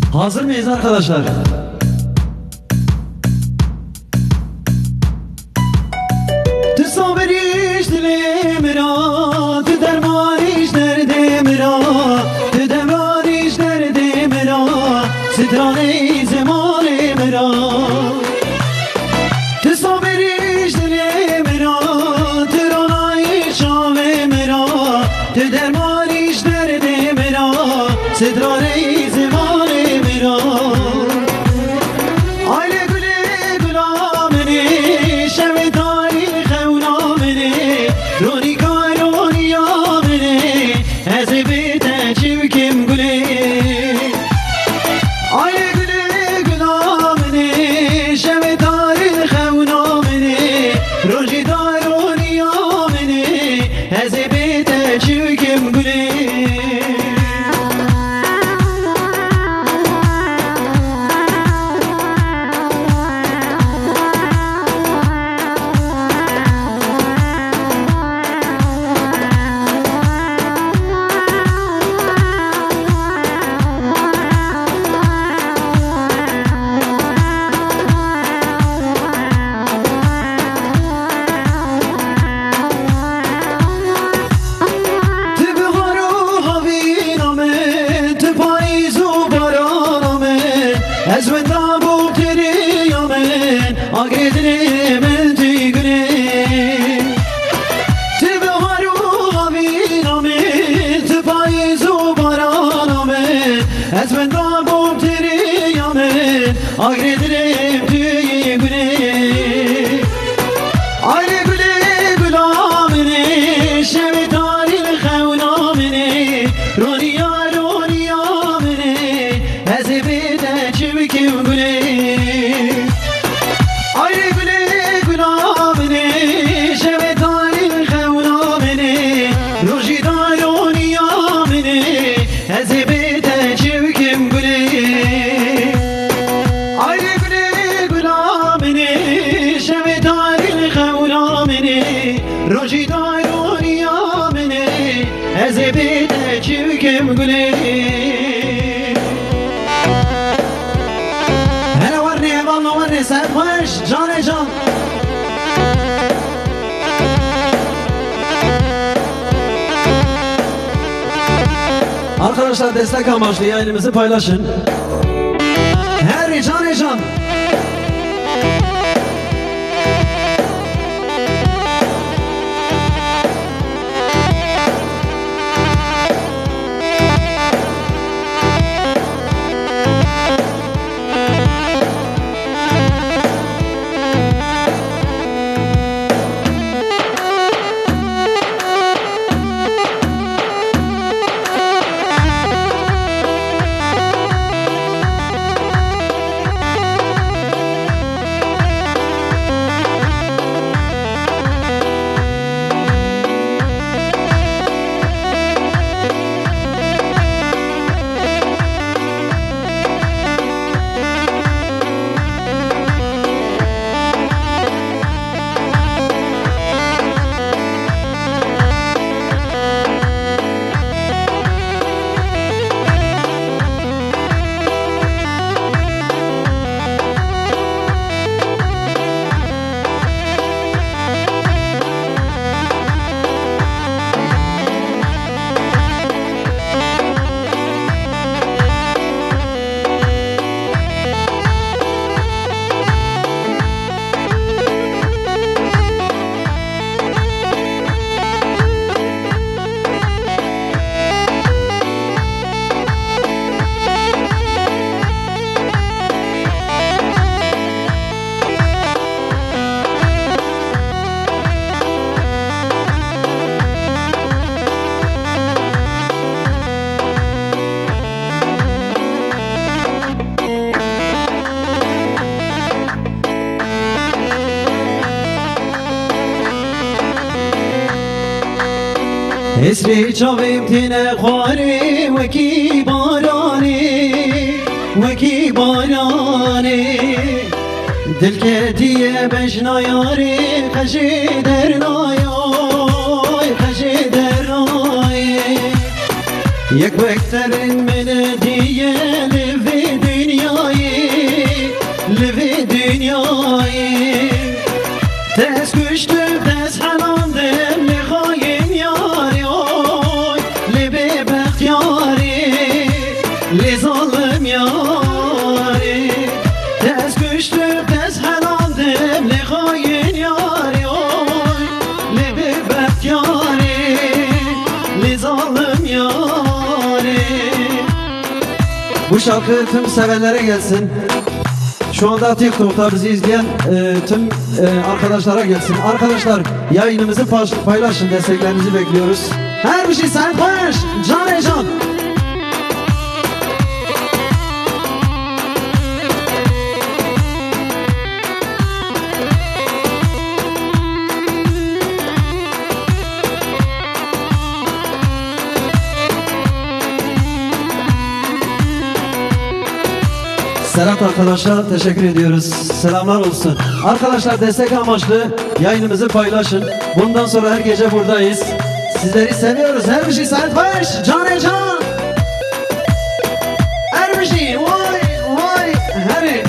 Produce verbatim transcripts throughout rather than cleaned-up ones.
Hazır mıyız arkadaşlar? Tu saberiş dilim ra, tu dermaniş derdim ra, tu dermaniş derdim ra, sitrane zemanim ra. Tu saberiş dilim ra, tu ranayış şavim ra, tu dermaniş derdim ra, sitrane zemanim ra. Aile güle gülameni, şevetari khevlameni, roni karoni yameni, ezebete çivkim güle. Aile güle gülameni, şevetari khevlameni, roni karoni yameni, ezebete çivkim güle. Agredirem tüyü güne. Aile güle gülamene, şevetaril khevlamene, roniya roniya mene, ezebete çivkim güne. Aile güle gülamene, şevetaril khevlamene, rojida roniya mene, ezebete çivkim güne. Roji daironi yamene, ezebete çivkim güle. Hele var ne valla var ne sen hoş cane can. Arkadaşlar destek amaçlı yayınımızı paylaşın. Her cane can. اسری چاویم تینه خواری وکی بارانی وکی بارانی دل کتیه بشنایاری خشی در نایای خشی در نای Yekbeklerin mene diye Livi dünyayı Livi dünyayı Tez güçlü tez hanandım Li hain yari oy Livi behtiyari Li zalim yari Tez güçlü tez hanandım Li hain yari oy Livi behtiyari Li zalim yari. Bu şarkı tüm sevenlere gelsin. Şu anda TikTok'ta bizi izleyen e, tüm e, arkadaşlara gelsin. Arkadaşlar yayınımızı paylaşın, desteklerinizi bekliyoruz. Her bir şey sen paylaş. Can e can. Serhat arkadaşlar teşekkür ediyoruz. Selamlar olsun. Arkadaşlar destek amaçlı yayınımızı paylaşın. Bundan sonra her gece buradayız. Sizleri seviyoruz. Her bir şey Serhat paylaş. Can e can. Her bir şey. Vay vay. Heri.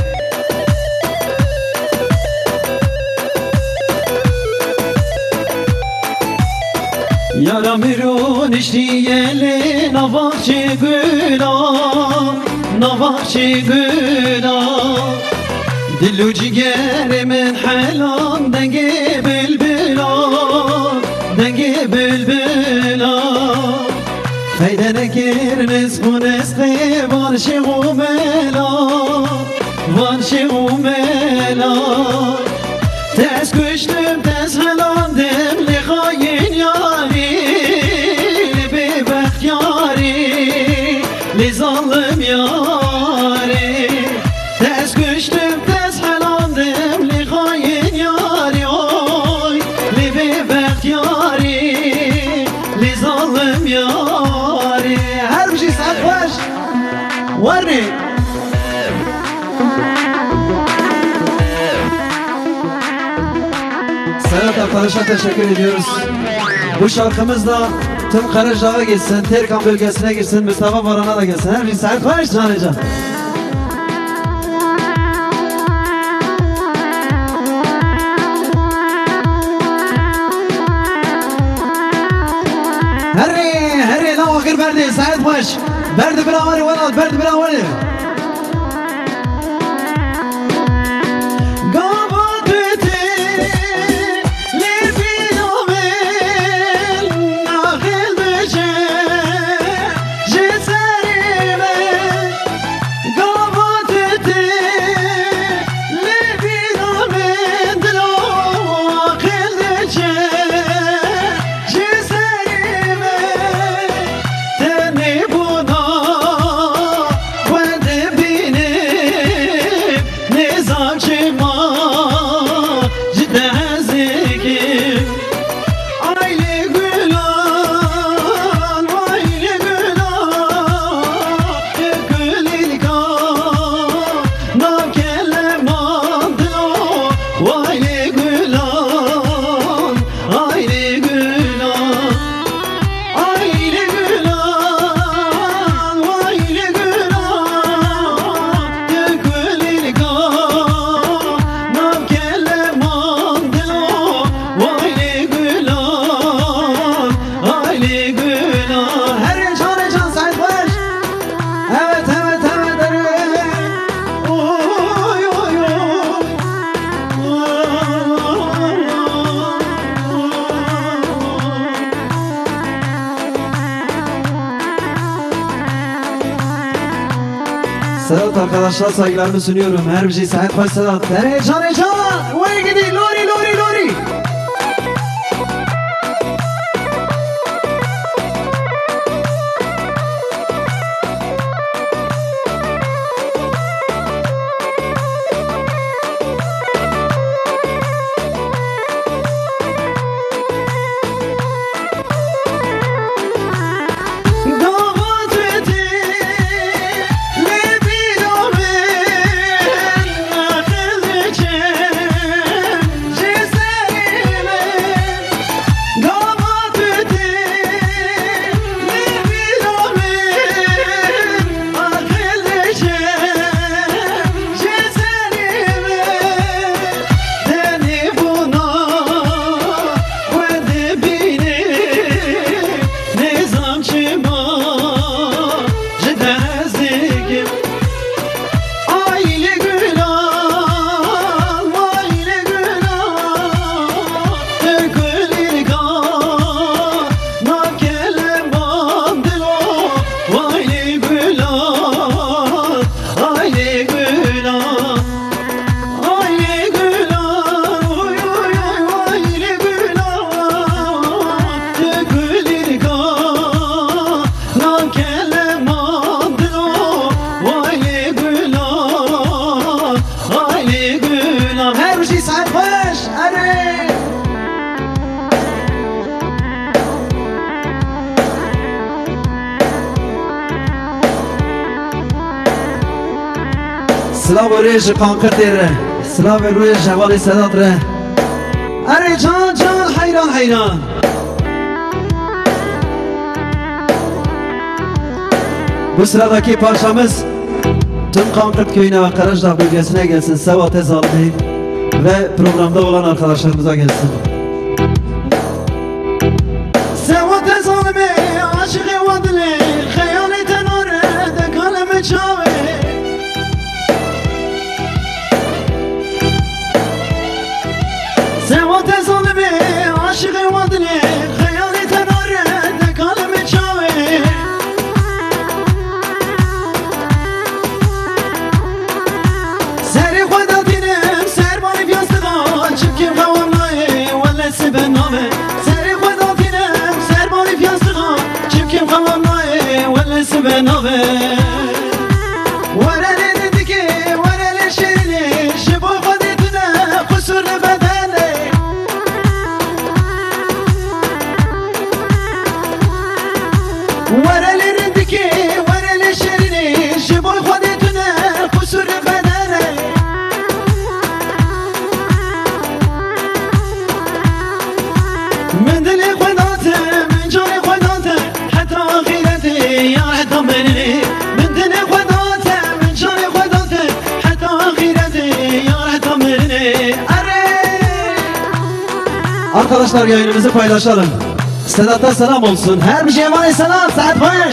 Yaramirun işliyeli navakçı gülam Navakçı gülam Dillu ciğerimin helan Dengi bülbülam Dengi bülbülam Feydene giriniz bu nesli Var şiğumela Var şiğumela Tez güçlüm tez helandım Li hain yari Li behtiyari Li zalim yari Tez güçlüm tez helandım Li hain yari oy Li behtiyari Li zalim yari. Her bir şey sen baş Var mı? Serhat arkadaşlar teşekkür ediyoruz. Bu şarkımız da tüm Karaca'ya gitsin, Terkan bölgesine gitsin, Mustafa Varan'a da gelsin. Her bir Serhat baş canıca. Herri, herri la vakir verdi Serhat baş. Verdi bir avari varal, verdi bir avari. Serhat arkadaşlar saygılarımı sunuyorum. Her bir şey Serhat baş Serhat. Hey can hey can. Vay gidi lori lori lori. Slav Reji Kankır Dere Slav Reji Cevali Sedat Re Ere can can hayran hayran. Bu sıradaki parçamız tüm Kankırt köyüne ve Karacadağ bölgesine gelsin. Seva Tezallı ve programda olan arkadaşlarımıza gelsin. Seva Tezallı aşık vadili hayali tenore de kaleme çave Seva Tezallı aşık vadili hayali tenore de kaleme çave Seri khodatinem ser bani piyastığa Çıpkim kavamlayı vallesi ben nave Seri khodatinem ser bani piyastığa Çıpkim kavamlayı vallesi ben nave Varele dediki varele şerini Şiboy khodetine kusurlu bedeli Varele dediki varele şerini Şiboy khodetine kusurlu bedeli من دلي خداته من جاني خداته حتى آخرتي يا حتى مني من دلي خداته من جاني خداته حتى آخرتي يا حتى مني Arkadaşlar yayınımızı paylaşalım. Sedat'a selam olsun. Her bir şeye var Sedat, Sedat paylaş.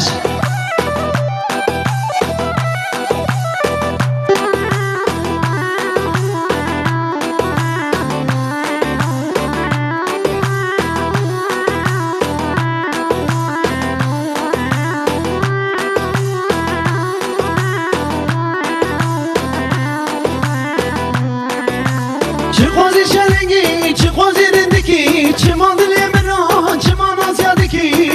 Çıkmazı şerengi, çıkmazı rindiki Çıman dili emra, çıman asyadiki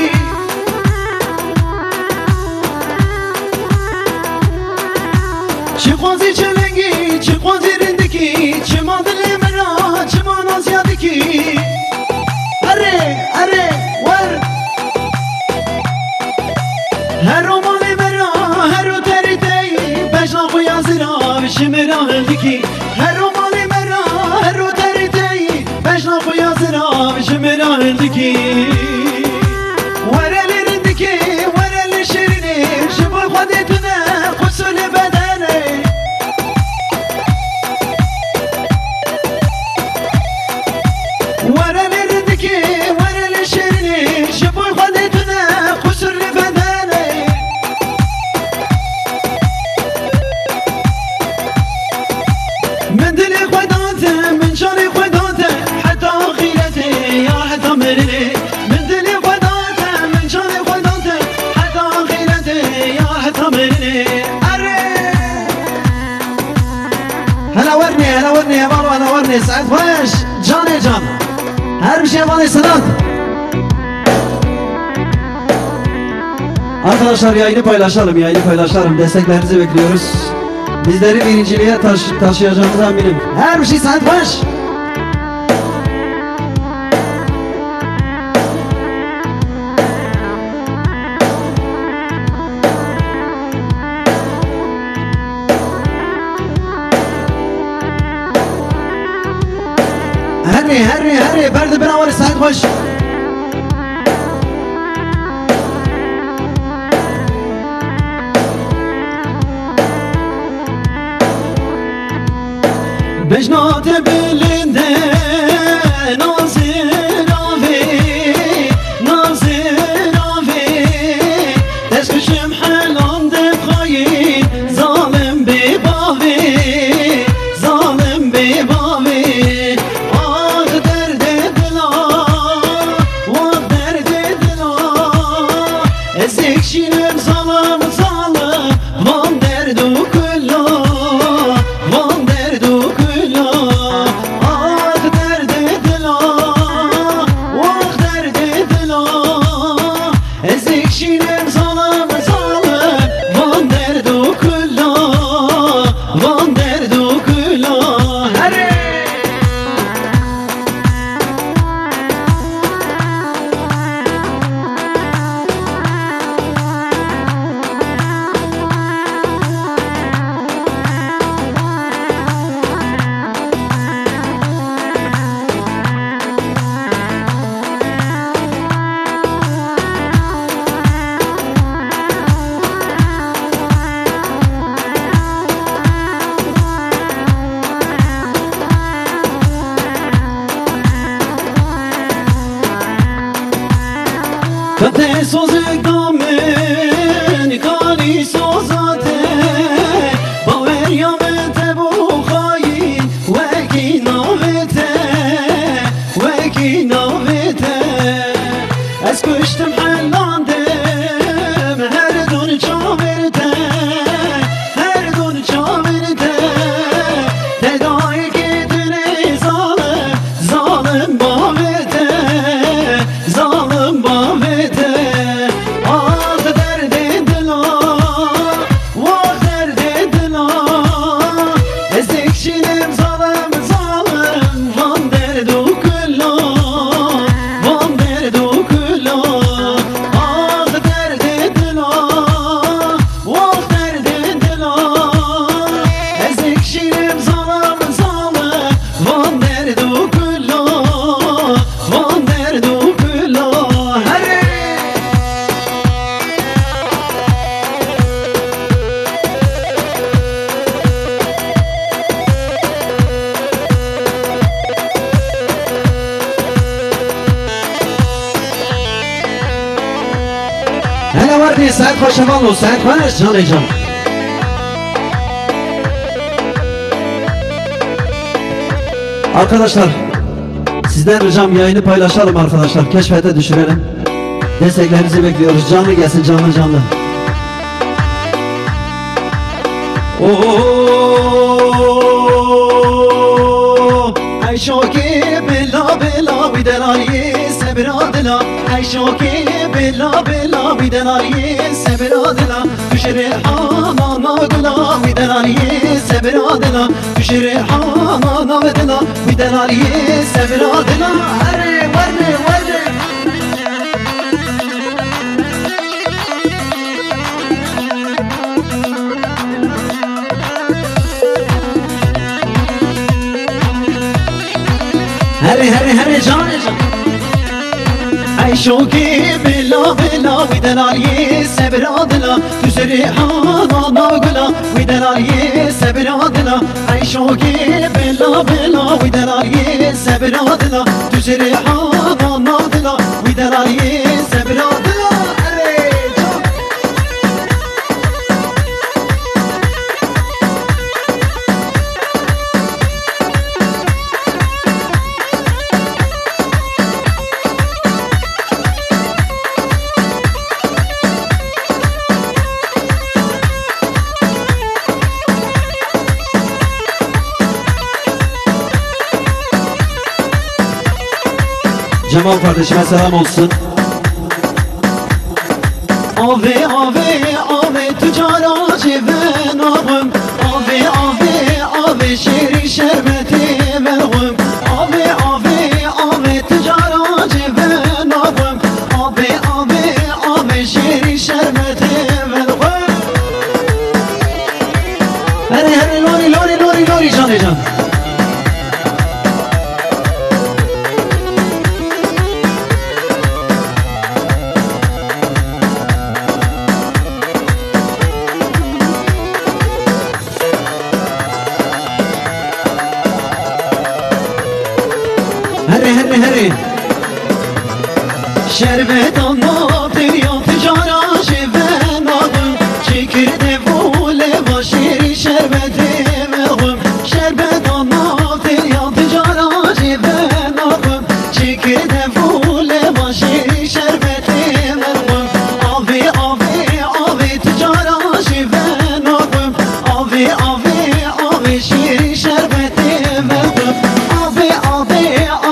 Çıkmazı şerengi, çıkmazı rindiki Çıman dili emra, çıman asyadiki Arre, arre, var Her romanı mera, her o teriteyi Beşna bu yazıra, şimira eldiki Her romanı her o teriteyi Beşna bu yazıra Şimira eldiki Varelirindiki Vareli şirini Şibul khodetine Kusulü bedeni Varelirindiki Vareli şirini Şibul khodetine Kusulü bedeni من دلي خداته من جاني خداته حتى آخرتي يا حتى مني من دلي خداته من جاني خداته حتى آخرتي يا حتى مني هلا ورني هلا ورني يا بابا هلا ورني سعد فاش جاني جان her bir şey bana Sedat. Arkadaşlar yayını paylaşalım yayını paylaşalım desteklerinizi bekliyoruz. Bizleri birinciliğe taş taşıyacağımıza eminim. Her bir şey Sedat baş. Harry, Harry, Harry, berdi bina var Sedat baş. Bejnat belinde nazir avi nazir avi Tesküşüm helande kayın zalim bir bavi zalim bir bavi Ah derde dila vah derde dila Ezik şinem zalim zalim van derdu kullu van derdu kullu hadi Sait Paşaman ol. Sait Paş can heyecan. Arkadaşlar sizden ricam yayını paylaşalım arkadaşlar. Keşfete düşürelim. Desteklerinizi bekliyoruz. Canlı gelsin, canlı canlı. Ooo Ay şoki bela bela bir delali sebradla. Ay şoki bela bela bir delali sebradla. Düşeri hamana gula bir delali sebradla. Düşeri hamana gula bir delali sebradla. Hare varne varne. هري هري هري جاني جان أي شوقي بلا بلا ودلالي سبرادلا تسري حانا ناقلا ودلالي سبرادلا أي شوقي بلا بلا ودلالي سبرادلا تسري حانا ناقلا ودلالي سبرادلا Cemal kardeşime selam olsun. Ave ave ave tüccara civen ağım. Ave ave ave şeri şerbeti verğım. Ave ave ave tüccara civen ağım. Ave ave ave şeri şerbeti verğım. Hadi hadi lori lori lori lori canı can. هري هري هري شربت الناطر يا تجارة جبان أغم شكر دفولة بشيري شربت مغم شربت الناطر يا تجارة جبان أغم شكر دفولة بشيري شربت مغم أبي أبي أبي تجارة جبان أغم أبي أبي أبي شيري شربت مغم أبي أبي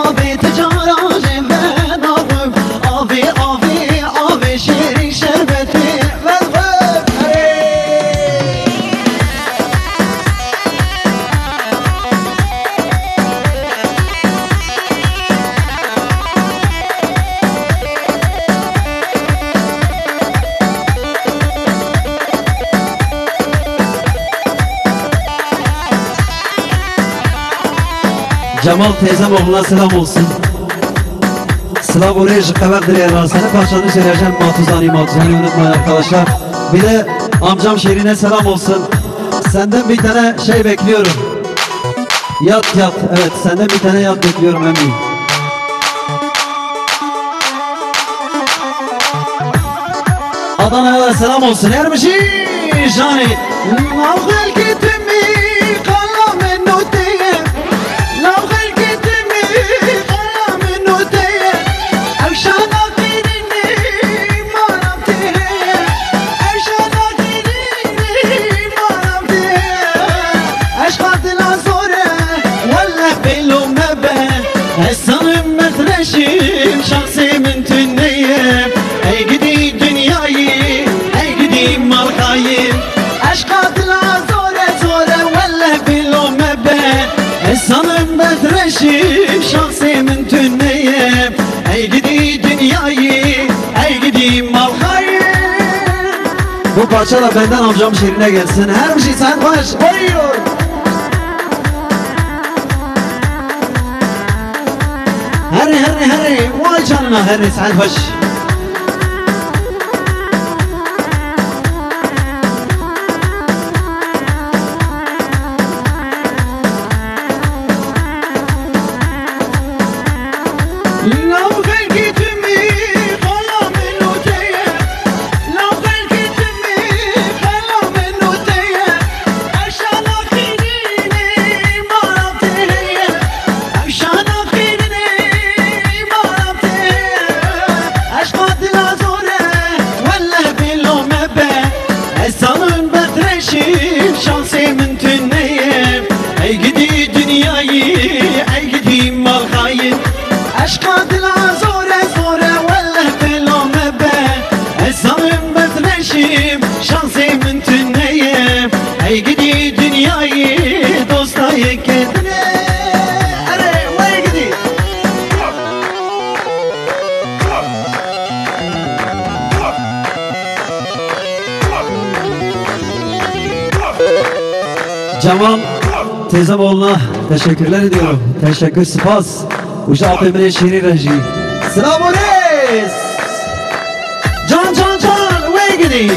Cemal teyzem oğluna selam olsun. Sıla buraya jıkkabak direğe seni parçanı söyleyeceğim. Matuzani Matuzani unutmayın arkadaşlar. Bir de amcam Şerin'e selam olsun. Senden bir tane şey bekliyorum. Yat yat. Evet senden bir tane yat bekliyorum emin. Adana'ya selam olsun. Ermişi Jani. Mağıl gitimi kalamen noteye. Mağıl gitimi kalamen noteye. Evşana kirini manam tere. Evşana kirini manam tere. Eşkatla zore valla belum nebe. Esanım metreşim şahsimin tünneyim. Ey gidi dünyayı, ey gidi markayı. Eşkatla zore zore valla belum nebe. Esanım metreşim şahsimin tünneyim. Ey gidi dünyayı, ey gidi markayı. Bu parça da benden amcam Şirin'e gelsin. Her bir şey sen baş. Buyur. Heri heri heri. Vay canına heri sen baş. لو خلقت مي خلا من وجهي لو خلقت Cemal Tezemoğlu'na teşekkürler ediyorum. Teşekkür, spas. Uşak Emre Şirin Reji. Selamun aleyküm. Can can can, ve gideyim.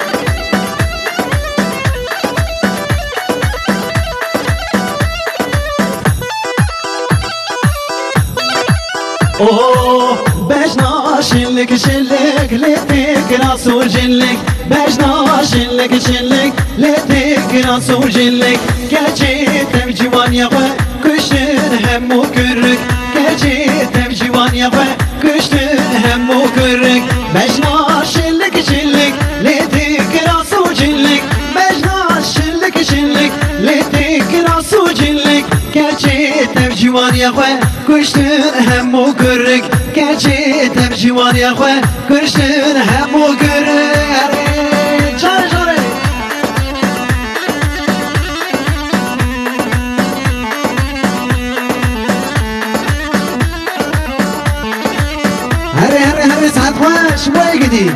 Oh, beşna şillik şillik, letik rasul şillik. Beşna şillik şillik, letik rasul şillik. Gerçi tevcivan yapı, kışın hem mukürrük. Gerçi tevcivan yapı, kışın hem mukürrük. Beşna şillik şillik, letik rasul şillik. Beşna şillik şillik, letik rasul şillik. Gerçi tevcivan yapı, kışın hem mukürrük. Gerçi tevcivan yapı, kışın hem mukürrük. Çare çare. Hadi hadi hadi saat baş, buraya gideyim.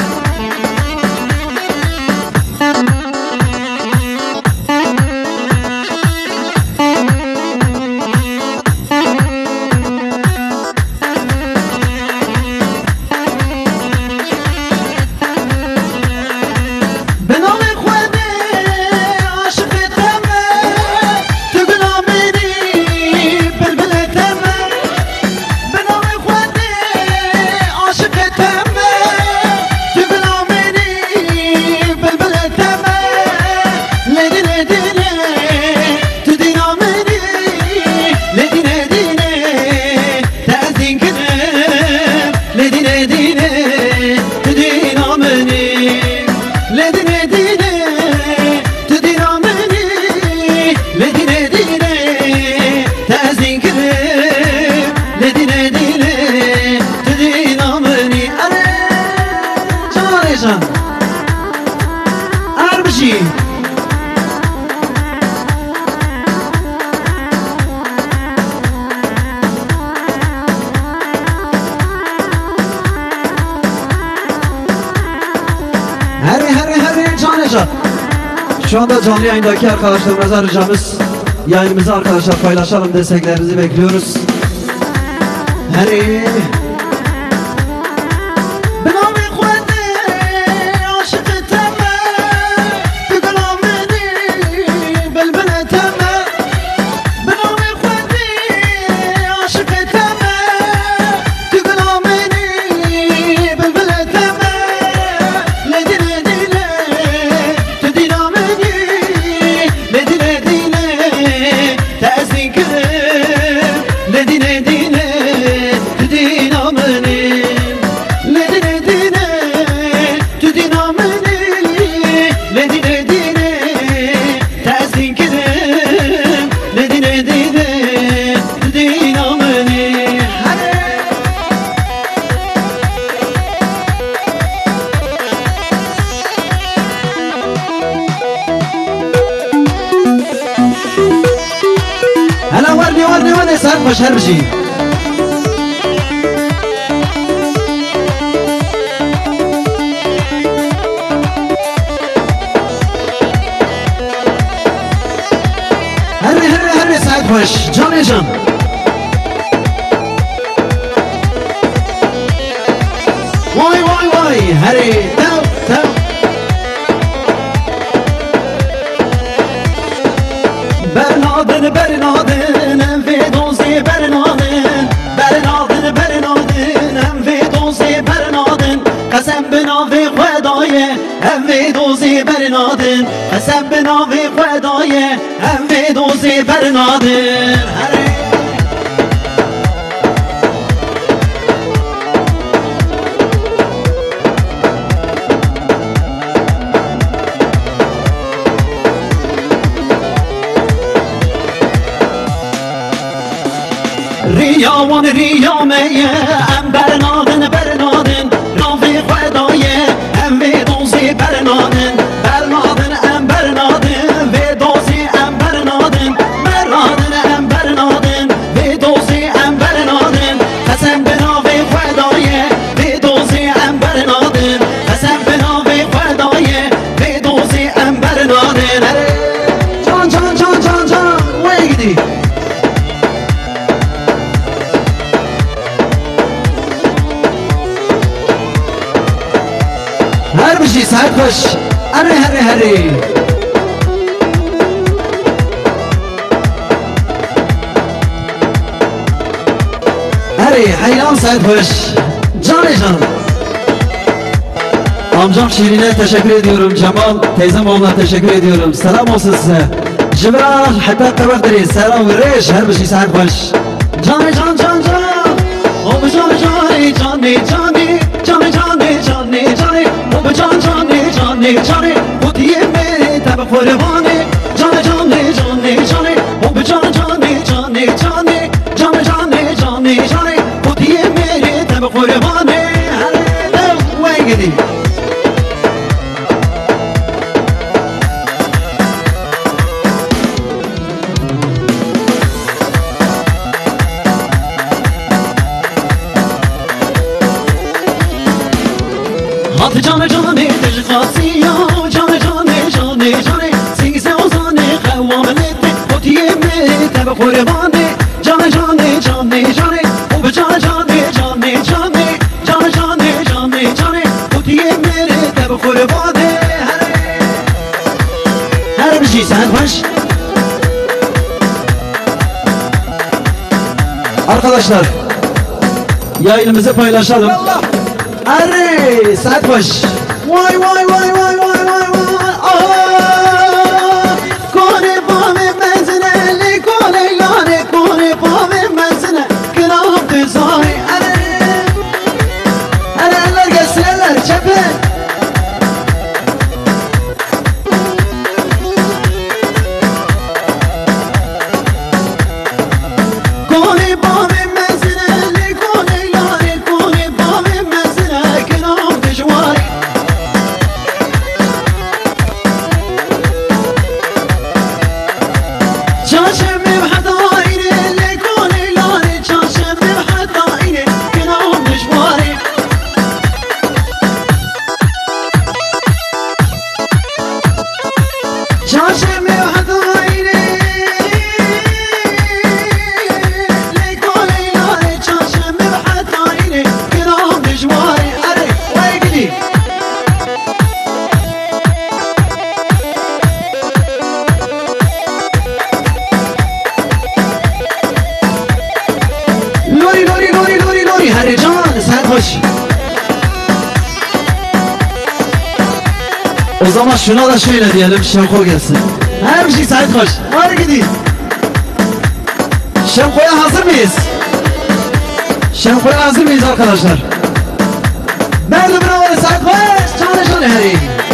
Şu anda canlı yayındaki arkadaşlarımıza ricamız, yayınımızı arkadaşlar paylaşalım, desteklerinizi bekliyoruz. Hadi. Baş her bir şey. Her her her saat baş. Can can. Vay vay vay. Hadi. Tav tav. Bernadın Bernadın Envedozi Bernadın Bernadın Bernadın Envedozi Bernadın Kasem benavi Xwedaye Envedozi Bernadın Kasem benavi Xwedaye Envedozi Bernadın. Riyavan riyameye em Bernadın Bernadın Ravi Xwedaye em Vedozi Bernadın Bernadın em Bernadın Vedozi em Bernadın Bernadın em Bernadın Vedozi em Bernadın Kasem benavi Xwedaye Vedozi em Bernadın Kasem benavi Xwedaye Vedozi em Bernadın. Can خوش اره هره هره هره حیران سعید خوش جان جان amcam Şirin'e teşekkür ediyorum. Cemal teyzem oğluna teşekkür ediyorum. Selam olsun size. Cibral hatta kabakdiri selam veriş her bir şey sahip hoş. Canı can can can o bu canı canı canı canı canı canı canı canı o bu can canı canı canı bu diye mi tabi kurbanı canı canı canı canı o bu can canı canı canı canı canı canı canı bu diye mi tabi kurbanı her ne gidi. Hatı canı canı tecrübası ya canı canı canı canı Sinse ozanı kavamleti o diyemi tabi kurbanı canı canı canı canı o bu canı canı canı canı canı canı canı canı o diyemi tabi kurbanı her bir şey sen baş. Arkadaşlar yayınımızı paylaşalım. Arre, saat baş. Vay vay vay vay vay vay vay. Ah, kone pave mezne, le kone lane, kone pave mezne. Kınam tezay. Arre, arre eller gelsin eller çepe. Kone pave mezne, le kone lane, kone pave mezne. O zaman şuna da şöyle diyelim, Şemko gelsin. Her bir şey Sait hoş. Hadi gidin. Şemko'ya hazır mıyız? Şemko'ya hazır mıyız arkadaşlar? Nerede bravo Sait hoş? Canı canı heri.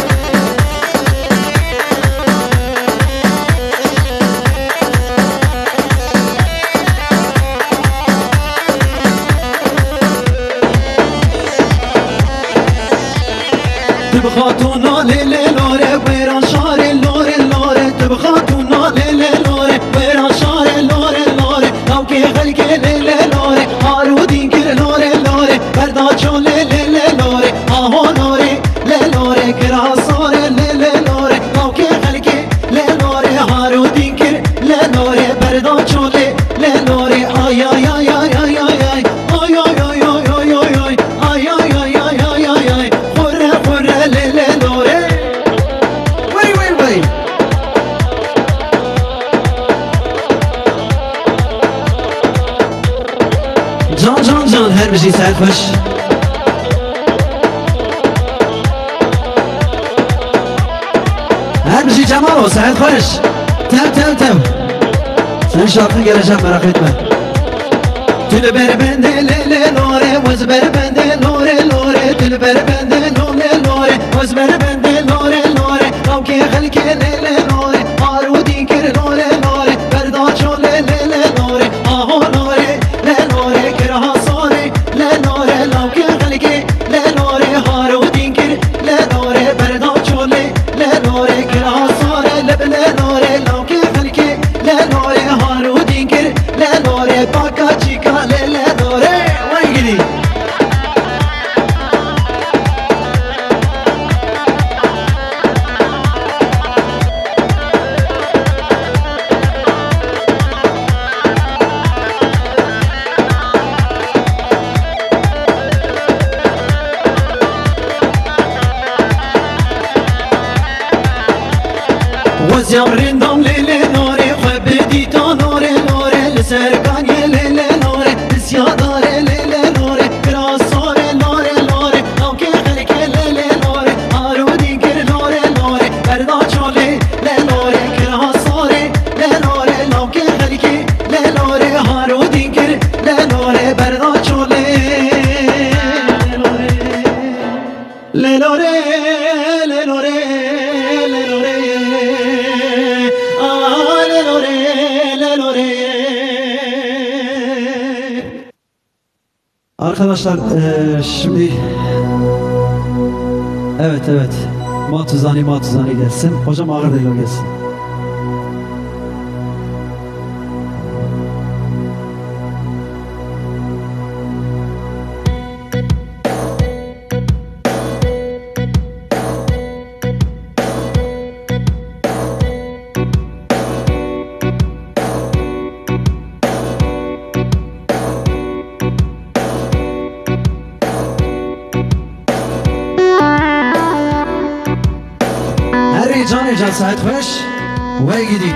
تبخاتونا ليلي لوري ويران شاري لوري لوري تبخاتونا ليلي لوري ويران شاري لوري لوري كوكي خلقي ليلي لوري هارودين كر لوري لوري برداچو ليلي لوري آهو لوري لوري كرا صوري ليلي لوري كوكي خلقي لوري هارودين كر لوري برداچو ليلي لوري آي آي آي آي آي آي آي آي آي آي آي آي آي آي Can can can her bir şey serhoş. Her bir şey Cemal o serhoş. Tev tev tev. Sen şarkın gelecek merak etme. Tülü beri bende le le lore, vız beri bende lore lore, tülü beri bende lore lore, vız beri bende lore lore, kavki halki le le lore, arudin kir lore lore, berdaço le le le lore, aho lore le lore, kirha sore le lore, lavki halki le lore, arudin kir le lore, berdaço le le lore, kirha sore le le lore, lavki halki le lore, arudin kir le lore, baka chica le le lore, vay gidi. Asya rindam lele nore Khebedi ta nore nore Serkan ye lele nore Isyadare lele nore Krasore nore nore Navke khalke lele nore Arudi gir nore nore Perda chole le nore Krasore le nore Navke khalke le nore Arudi gir le nore Perda chole le nore Le nore le nore Arkadaşlar ee, şimdi evet evet Matuzani Matuzani gelsin. Hocam ağır değil o gelsin. جان جان ساعت خوش وی گیدی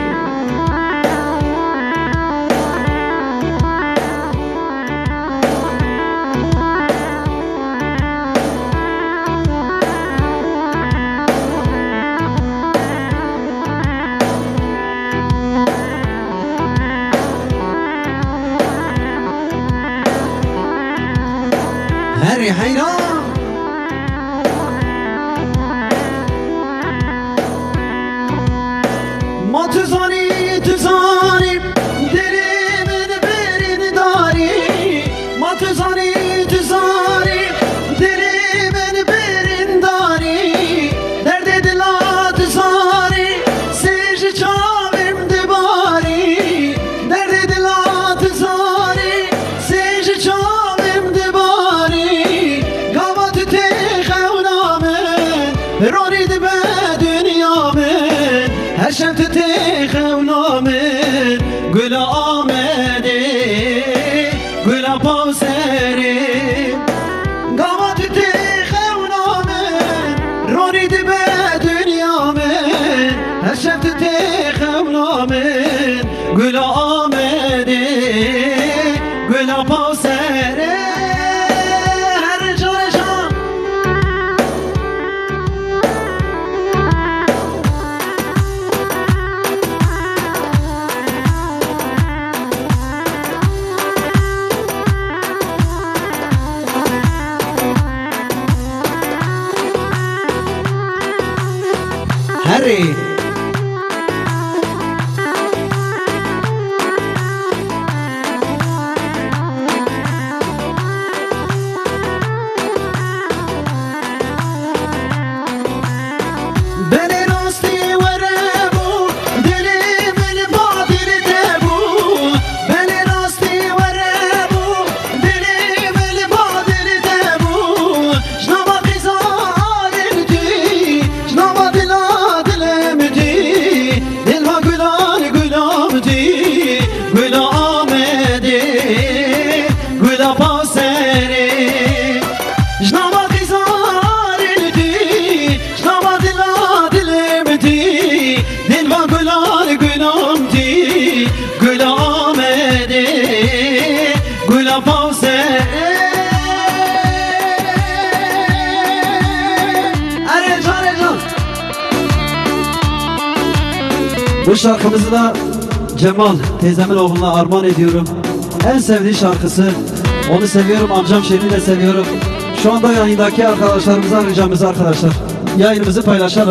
هری حیران ما تزانی تزانی دلمن برین داری ما تزانی تزانی دلمن برین داری درد دلا تزانی سیج چاویم دباری درد دلا تزانی سیج چاویم دباری گاوات تخونامن رونی دبه دنیامن هر شب تخونامن گل آمده گل پاسره گامات تخونامن رونید به دنیامن هر شب تخونامن گل آمده گل پاسره Harry Beni rasti verebu Dili beni badir tebu Beni rasti verebu Dili beni badir tebu Jnava qizalimdi Jnava diladlimdi Dilva gülan gülamdi Güla amedi Güla paseri Jnava qizalimdi Jnava diladlimdi Dilva gülan gülamdi Güla amedi Güla paseri Erecan Erecan Bu şarkımızı da Cemal teyzemin oğluna armağan ediyorum. En sevdiği şarkısı. Onu seviyorum, amcam Şirin'i de seviyorum. Şu anda yayındaki arkadaşlarımıza ricamız arkadaşlar. Yayınımızı paylaşalım.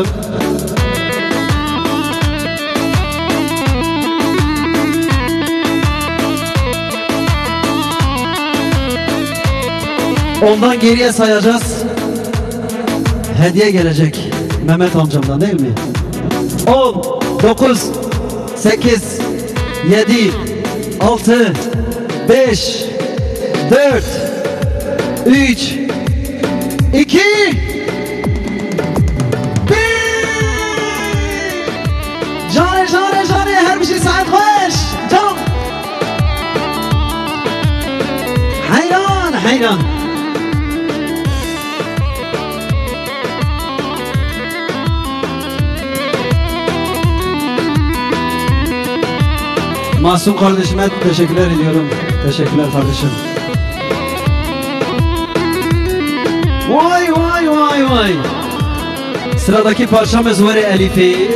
Ondan geriye sayacağız. Hediye gelecek Mehmet amcamdan değil mi? on, dokuz, sekiz, yedi, altı, beş, dört, üç, iki, bir. Canı canı canı her bir şey saat hoş. Can. Hayran hayran. Masum kardeşime teşekkürler ediyorum. Teşekkürler kardeşim. Vay vay vay vay. Sıradaki parçamız Vere Elifi.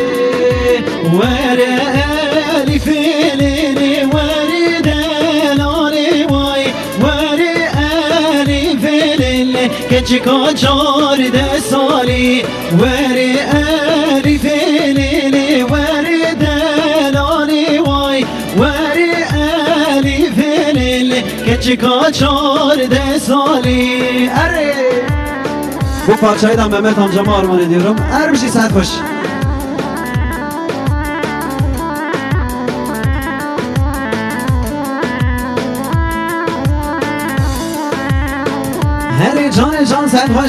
Vere Elifi lili vere delali vay. Vere Elifi lili keçi kaçar de sali. Vere Elifi lili vere delali vay. Vere Elifi lili keçi kaçar de sali. Ere. Bu parçayı da Mehmet amcama armağan ediyorum. Ermişi sen koş. Her can can sen hoş.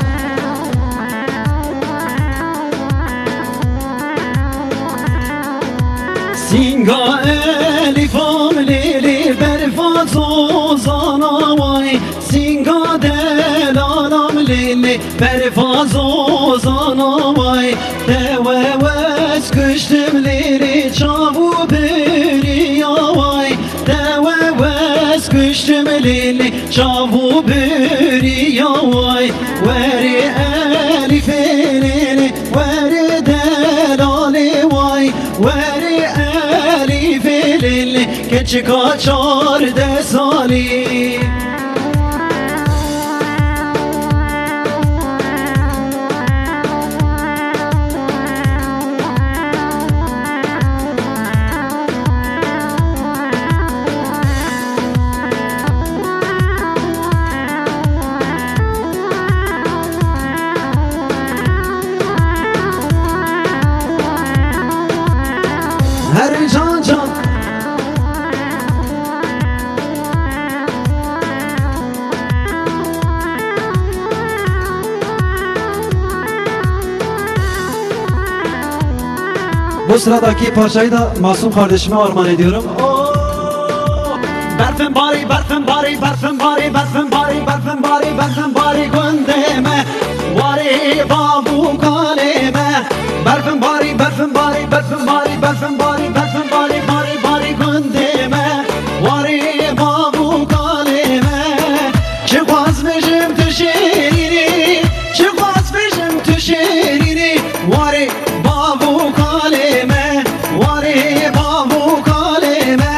Singa elifam lili berfat ozana vay. Singa delanam lili berfat ozana vay. Deveves kıştım lili çavu beriya vay. Deveves kıştım lili çavu beriya vay. Veri elifi lili veri delali vay. Veri elifi lili keçi kaçar de sali. Her can can. Bu sıradaki parçayı da Masum kardeşime armağan ediyorum. Berfin bari, berfin bari, berfin bari, berfin bari, berfin bari, berfin bari gündeme. Vari babu kaleme. Berfin bari, berfin bari, berfin bari, berfin bari, berfin bari, bari, bari gündeme. Vari babu kaleme. Çıkmaz mecim tüşerini, çıkmaz mecim tüşerini. Vari babu kaleme, vari babu kaleme.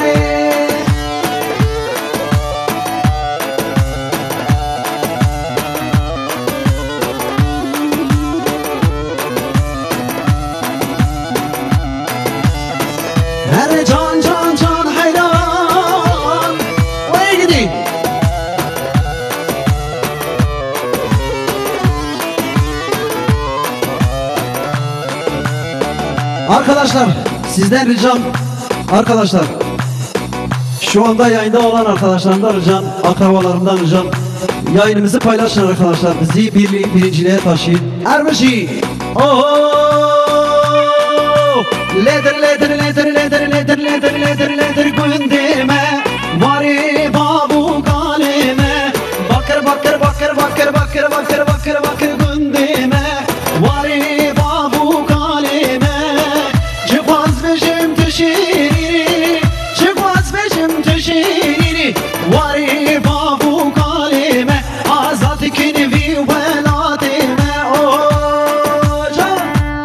Her can can can hayran. Oraya gideyim. Arkadaşlar sizden ricam, arkadaşlar şu anda yayında olan arkadaşlarımdan ricam, akrabalarımdan ricam, yayınımızı paylaşın arkadaşlar, bizi birliği birinciliğe taşıyın. Ermişi ooo leder leder leder leder leder leder leder leder gündeme. Vari babu kaleme. Bakır bakır bakır bakır bakır bakır bakır bakır gündeme. Vari babu kaleme. Çıkmaz beşim tüşiri, çıkmaz beşim tüşiri. Vari babu kaleme. Azat ikini vi veladime. Ooo can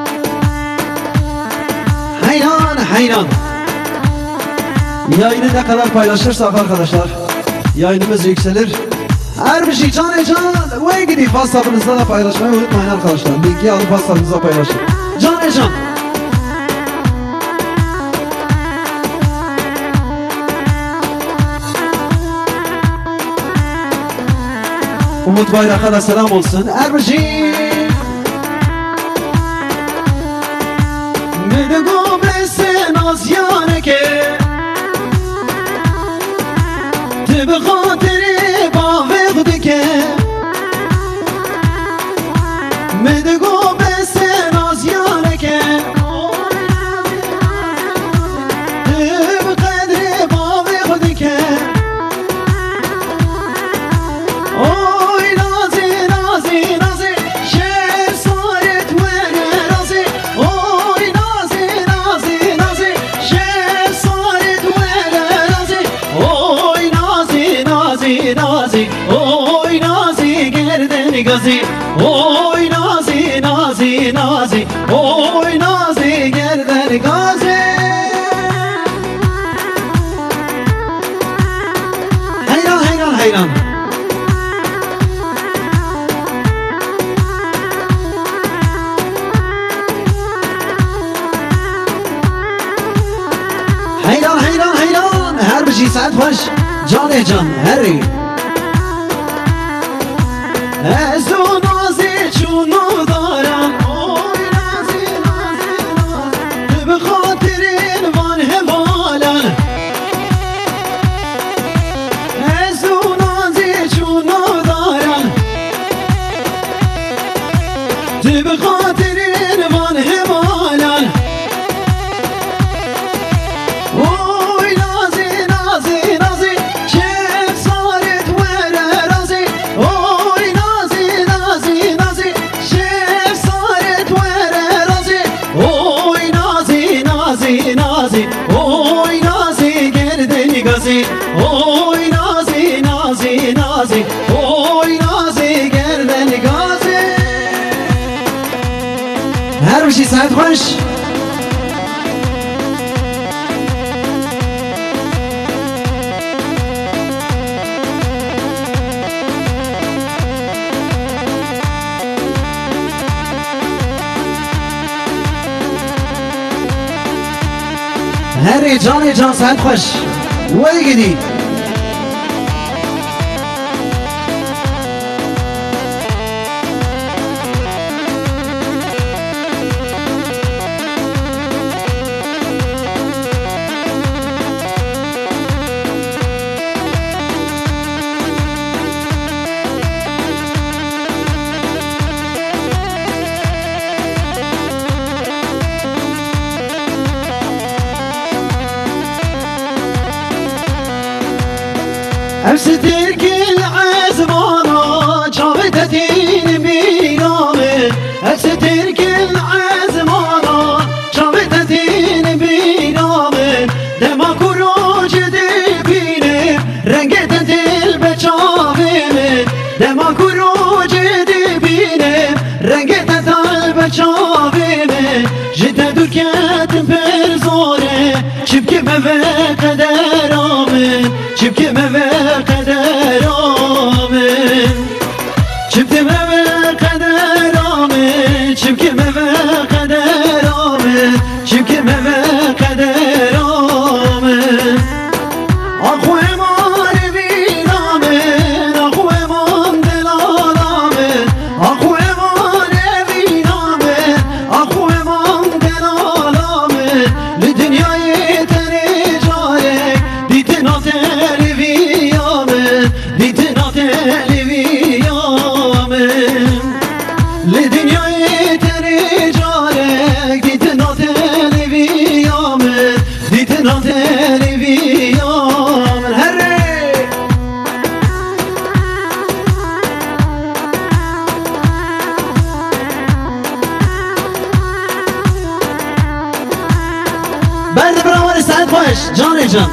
hayran hayran. Yayını ne kadar paylaşırsak arkadaşlar yayınımız yükselir. Her bir şey can can ve gidip WhatsApp'ınızda da paylaşmayı unutmayın arkadaşlar. Linki alıp WhatsApp'ınıza paylaşın. Can can. Umut Bayrak'a da selam olsun. Ermişi Medego besin az yaneke Tib khatiri bağvegdike Medego besin az yaneke Tib kadri bağvegdike gazi Oy nazi nazi nazi Oy nazi gerden gazi Hayran hayran hayran Hayran hayran hayran Her bir şey saat baş Can can heri Ezo nazi çunu daran Oy nazi nazi nazi Tübü hatirin van hevalan Ezo nazi çunu daran Tübü hatirin van hevalan Oy nazi nazi nazi Şef saret vere razi Oy nazi nazi nazi Şef saret vere razi Oy nazi nazi nazi Oy nazi gerden gazi Oy nazi nazi nazi Oy nazi gerden gazi Her bir şey saat hoş هری جان جان سعد خوش وی گدی أفسدر كل عزمانا شافتين بينامن أفسدر كل عزمانا شافتين بينامن دما كروج دبينم رنگت دل بچاومن دما كروج دبينم رنگت دل بچاومن جد دركت برزاره شبكي مفه قدر آمن شبكي مفه قدر آمن شبكي مفه قدر آمن شبكي مفه قدر آمن شبكي مفه قدر آمن آخو امان بینامن آخو امان دلالامن آخو امان بینامن آخو امان دلالامن لدنیای تنی جارک دیتنا تلویامن دیتنا تلویامن لدنیای تنی جارک دیتنا تلویامن دیتنا تلویامن هره بعد برامر سعد باش جان جان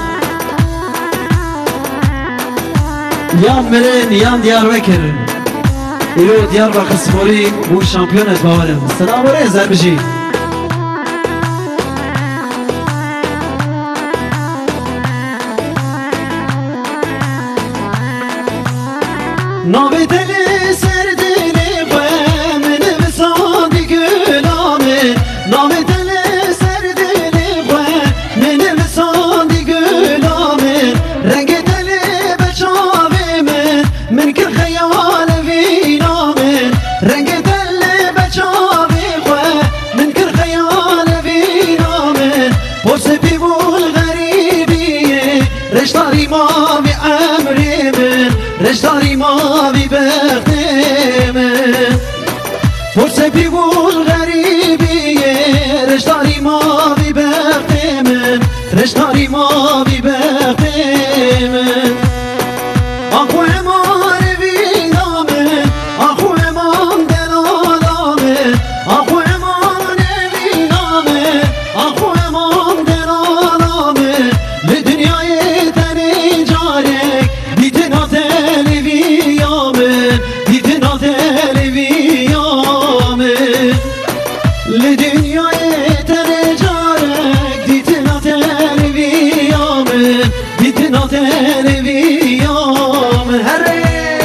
Yan Meren, yan Diyarbakır. İlo Diyarbakır Spor'u bu şampiyon etmeleri. Selamun aleyküm Zerbici. Naveteli serdili kwemin visadi gülamin Naveteli serdili kwemin visadi gülamin Rengeteli beçavimin min kir khayal vinamin Rengeteli beçavi min kir khayal vinamin Porsepi bul garibiye reştari mavi emrimin Reştari mavi bektimin Porsepi bul garibiye Reştari mavi bektimin Reştari mavi bektimin Akhu eman evinamin Akhu eman delalamin Akhu eman evinamin Akhu eman delalamin Le dünyayı teni carek Ditin ateli viyamin Ditin ateli dünyaya terecarek ditin ateleviyamın ditin ateleviyamın her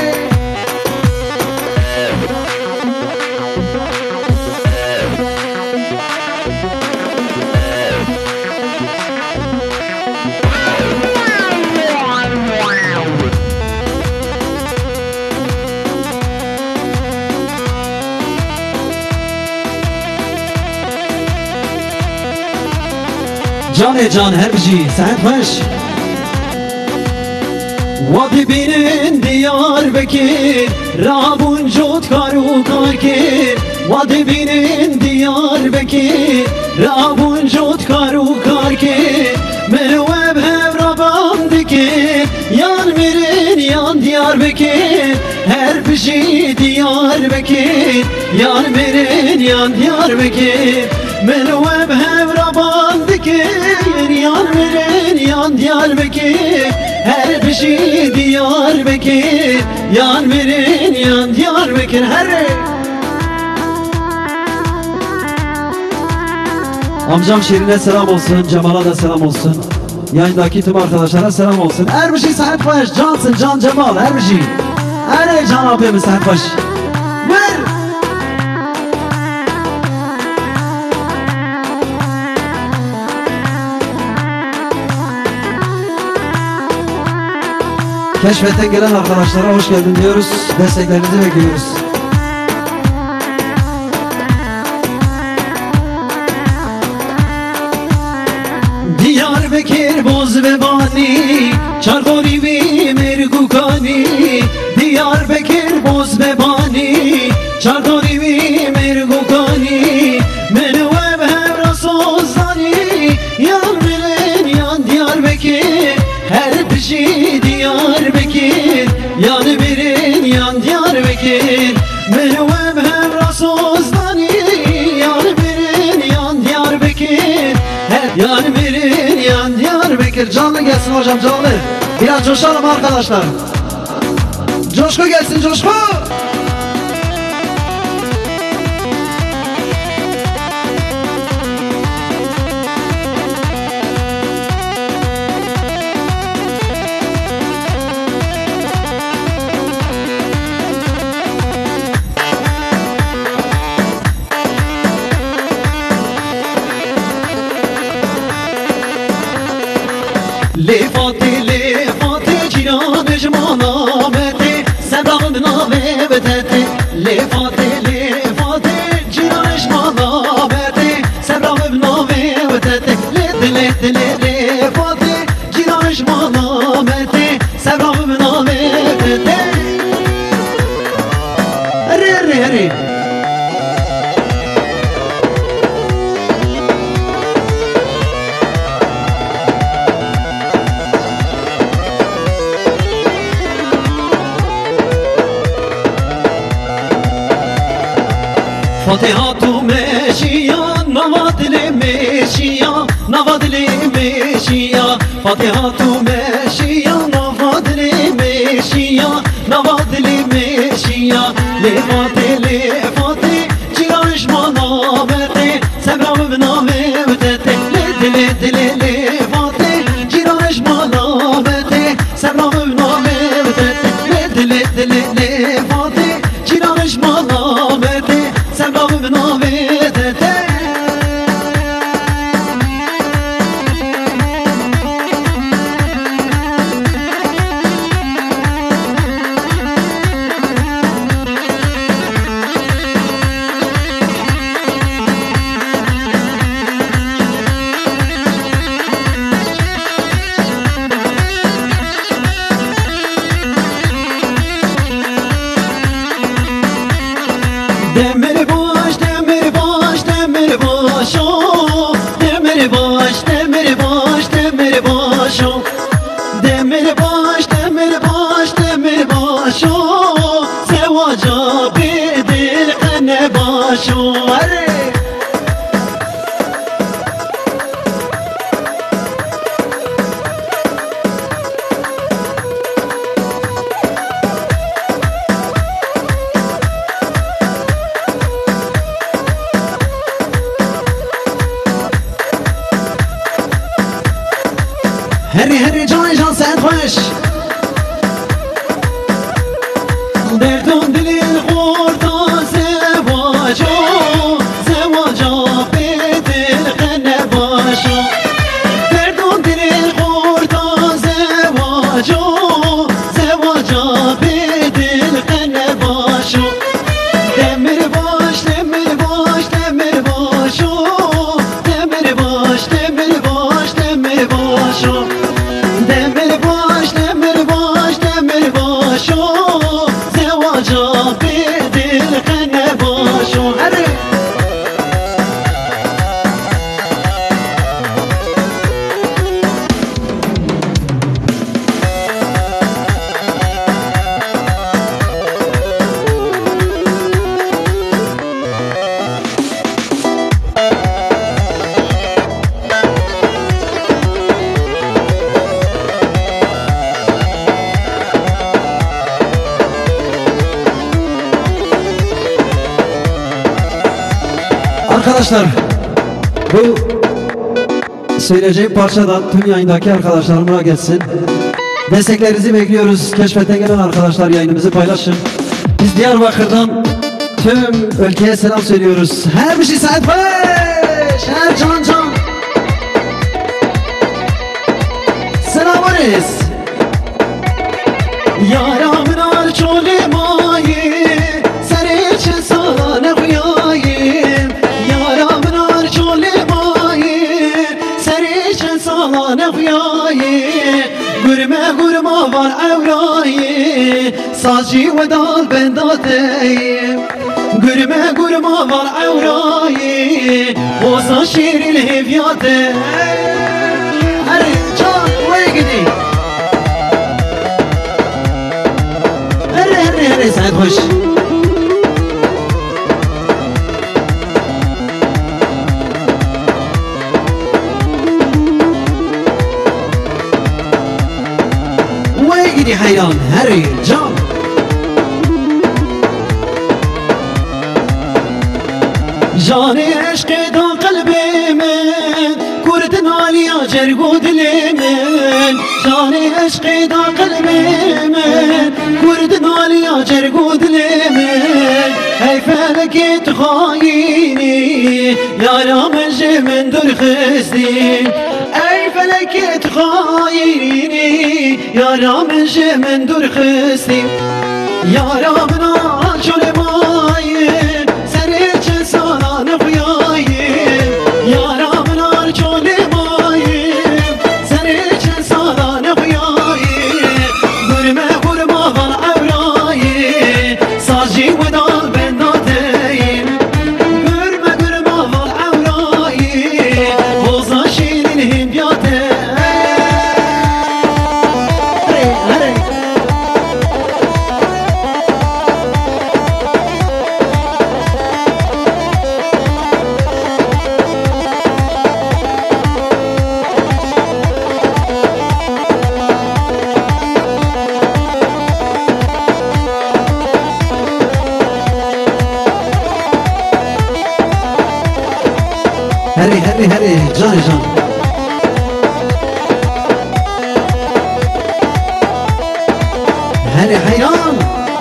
Canı can her bir şey sen hoş Vadi binin Diyarbakır Rabuncut karu karkir Vadi binin Diyarbakır Rabuncut karu karkir Merveb hevrabam dikir Yan mirin yan Diyarbakır Her bir şey Diyarbakır Yan mirin yan Diyarbakır Merveb hevrabam dikir Yan mirin yan Diyarbakır Her bir şey Diyarbakır Yan verin yan Diyarbakır her Amcam Şirin'e selam olsun, Cemal'a da selam olsun. Yayındaki tüm arkadaşlara selam olsun. Her bir şey Sahet Baş, cansın, can Cemal, her bir şey. Her can abimiz Sahet Baş. Ver! Keşfetten gelen arkadaşlara hoş geldin diyoruz. Desteklerinizi bekliyoruz. Diyarbakır boz ve bani Çarkori ve mergukani Diyarbakır boz ve bani Çarkori ve mergukani Menüve hevra sozani Yan bilen yan Diyarbakır Her bir şey Diyarbakır Yan bilen yan Diyarbakır Menüve hevra sozani Yan bilen yan Diyarbakır Yan bilen yan Diyarbakır Canlı gelsin hocam canlı. Biraz coşalım arkadaşlar. Coşku gelsin coşku. Lefati lefati cinan ecmana meti Sebramın nave beteti Lefati lefati cinan ecmana meti Sebramın nave beteti Ledi ledi lefati cinan ecmana meti Sebramın nave beteti Heri heri heri Fatihatu meşiya, navadli meşiya, navadli meşiya Fatihatu meşiya, navadli meşiya, navadli meşiya Lefati lefati, cirajma naveti, sebramı naveti Ledi ledi lefati, cirajma naveti, sebramı naveti Ledi ledi lefati, cirajma naveti Sebabım navedete هری هری جان جان سعد خوش دردون دلی خوردا زواجا زواجا به دل خنه باشا دردون دلی خوردا زواجا زواجا به دل خنه باشا دمر باش دمر باش دمر باشا دمر باش دمر باش دمر باشا دمر باش دمر باش دمر باشا زواجا به دل خنه باشا Arkadaşlar, bu söyleyeceğim parçadan tüm yayındaki arkadaşlarıma geçsin. Desteklerinizi bekliyoruz. Keşfete gelen arkadaşlar yayınımızı paylaşın. Biz Diyarbakır'dan tüm ülkeye selam söylüyoruz. Her bir şey Sait Beş, her can can. Selamünaleyküm. Yaramın arçoli mayi, seni için sana ne kıyayım. Yaramın arçoli mayi, seni için sana ne kıyayım. Gürme gürme var evrayı, sazcı ve dal ben dateyim. Gürme gürme var evrayı, boza şiiril hevyate. Hadi can ve gidi. Hadi hadi hadi Sait hoş. Ve gidi hayran hadi can. Jani eşkıdan kalbimin, kurdun aliya cergu dilimin. Jani eşkıdan kalbimin, kurdun aliya cergu dilimin. Hey feleki tıkhayini, yaramın jimin dürkhistin. Ey feleki tıkhayini, yaramın jimin dürkhistin. Yaramın alçole mayin, senin için sana ne kıyayım. Yaramın alçole mayin, senin için sana ne kıyayım. Gürme gürme var evrayı, sazcı ve dal ben dateyim. Gürme gürme var evrayı, boza şiirin himyate. Hadi hadi. Hadi hadi hadi can can. Hadi hayran.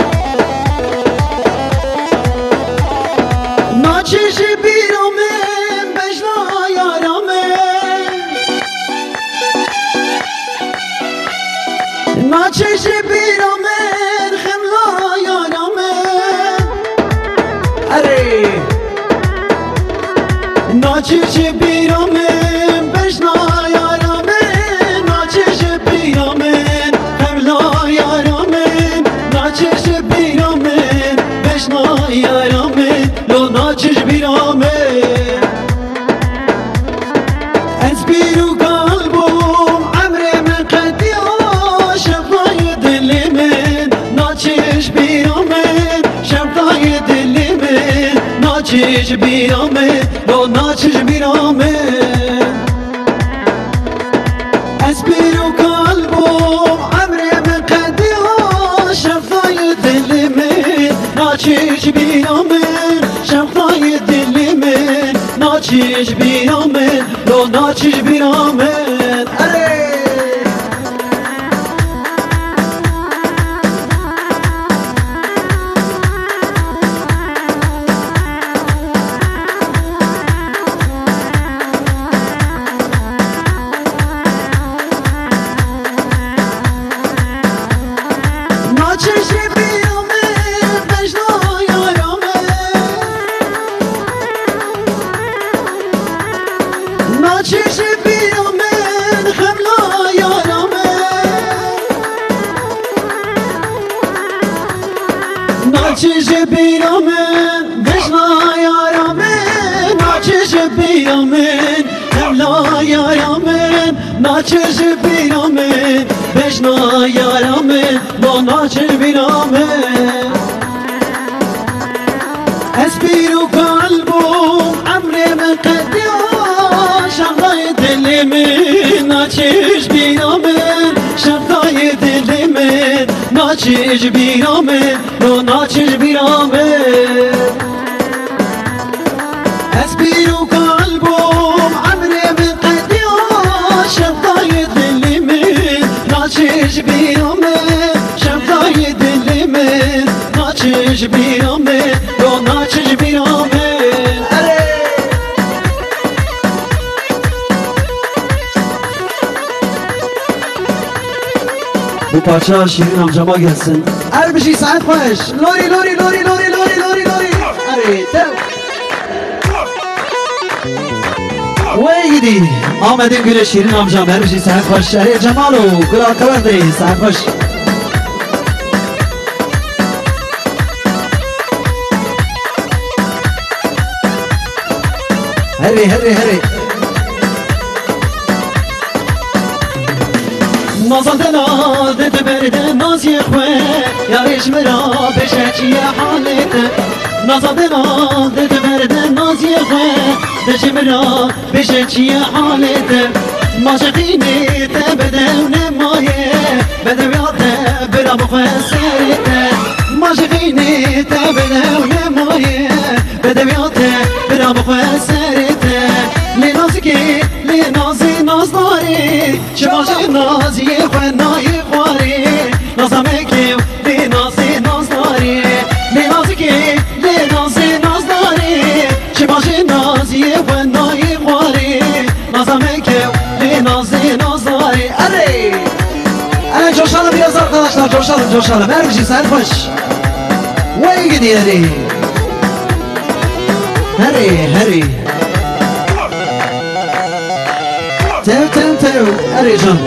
Naçişi bir amen bejna yaramen. Naçişi bir amen khemla yaramen. Hadi. Naçişi bir amen bejna yaramen. Naçişi bir amen khemla yaramen. Naçişi bir amen bejna yaramen. Lo naçiş bir amen. Esbiru kalbum emrimin kediya şefayı dilimin. Naçiş bir amen şefayı dilimin. Naçiş bir amen. Lo naçiş bir amen. Esbiru kalbum emrimin kediya şefayı dilimin. Naçiş bir amen şefayı dilimin. Naçiş bir amen. Lo naçiş bir amen. Hadi. ناچش بیرامن خملا یارامن ناچش بیرامن بشنا یارامن ناچش بیرامن خملا یارامن ناچش بیرامن بشنا یارامن با ناچش بیرامن اسبيرو قلبو عمري من قدي شغاي دلي من ناچش بيرامن شغاي دلي من ناچش بيرامن رو ناچش بيرامن اسبيرو قلبو عمري من قدي شغاي دلي من ناچش بيرامن شغاي دلي من ناچش بيرامن Bu parça Şirin amcama gelsin. Her bir şey saat baş. Lori lori lori lori lori lori lori. Hadi dev. Vay gidi. Ahmet'in güle Şirin amcam her bir şey saat baş. Hadi Cemalu. Kral Kavandri saat baş. Hadi hadi hadi. نازدنا دت برد ناز يخوي يا ريش مرا بشك يا حالته نازدنا دت برد ناز يخوي دش مرا بشك يا حالته ما شقيني تبدون مايه بدوياته بلا مخسرته ما شقيني تبدون مايه بدوياته بلا مخسرته لنازكي لنازي نازداري شباشي نازي خناي خواري نازمكي لنازي نازداري لنازكي لنازي نازداري شباشي نازي خناي خواري نازمكي لنازي نازداري Hadi! Hadi coşalım biraz arkadaşlar, coşalım coşalım. Her bir şey sen hoş. Vay gidiyor hadi. Hadi hadi. Tev tev tev. Hadi can.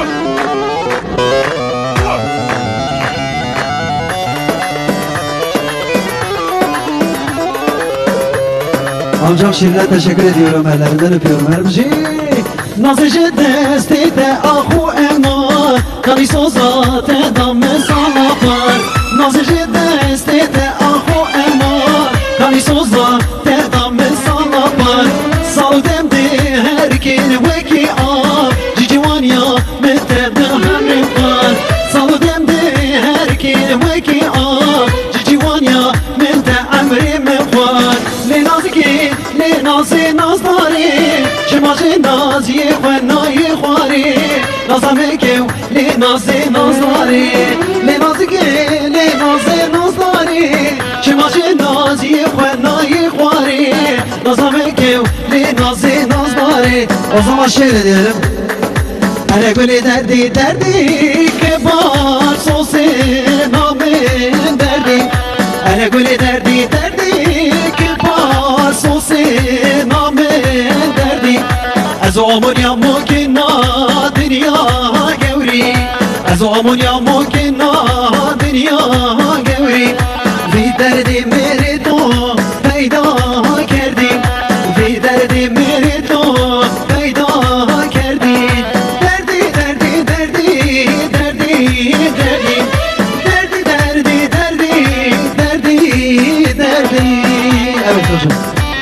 Amcam Şirin'e teşekkür ediyorum. Ellerinden öpüyorum. Her bir şey. Nazıcı destede ahu ema Kali sozate damme salapar Nazıcı destede ahu ema Kali sozate damme salapar Saldım de herkin veki ab Cicivan ya metede hamrim var Saldım de herkin veki ab Cicivan ya mete amrim var Le nazki le nazi nazdari شماشي نازي خناي خواري نازمكي لي نازي نازداري لي نازكي لي نازي نازداري شماشي نازي خناي خواري نازمكي لي نازي نازداري O zaman şöyle diyelim. Hele gülü derdi derdi kebar sosin amin derdi. Hele gülü derdi derdi kebar sosin amin derdi. از آمون یا ممکن دنیا گوری از آمون یا ممکن دنیا گوری وی دردی میری تو پیدا کردی وی دردی میری تو پیدا کردی دردی دردی دردی دردی دردی دردی دردی دردی دردی دردی Evet hocam.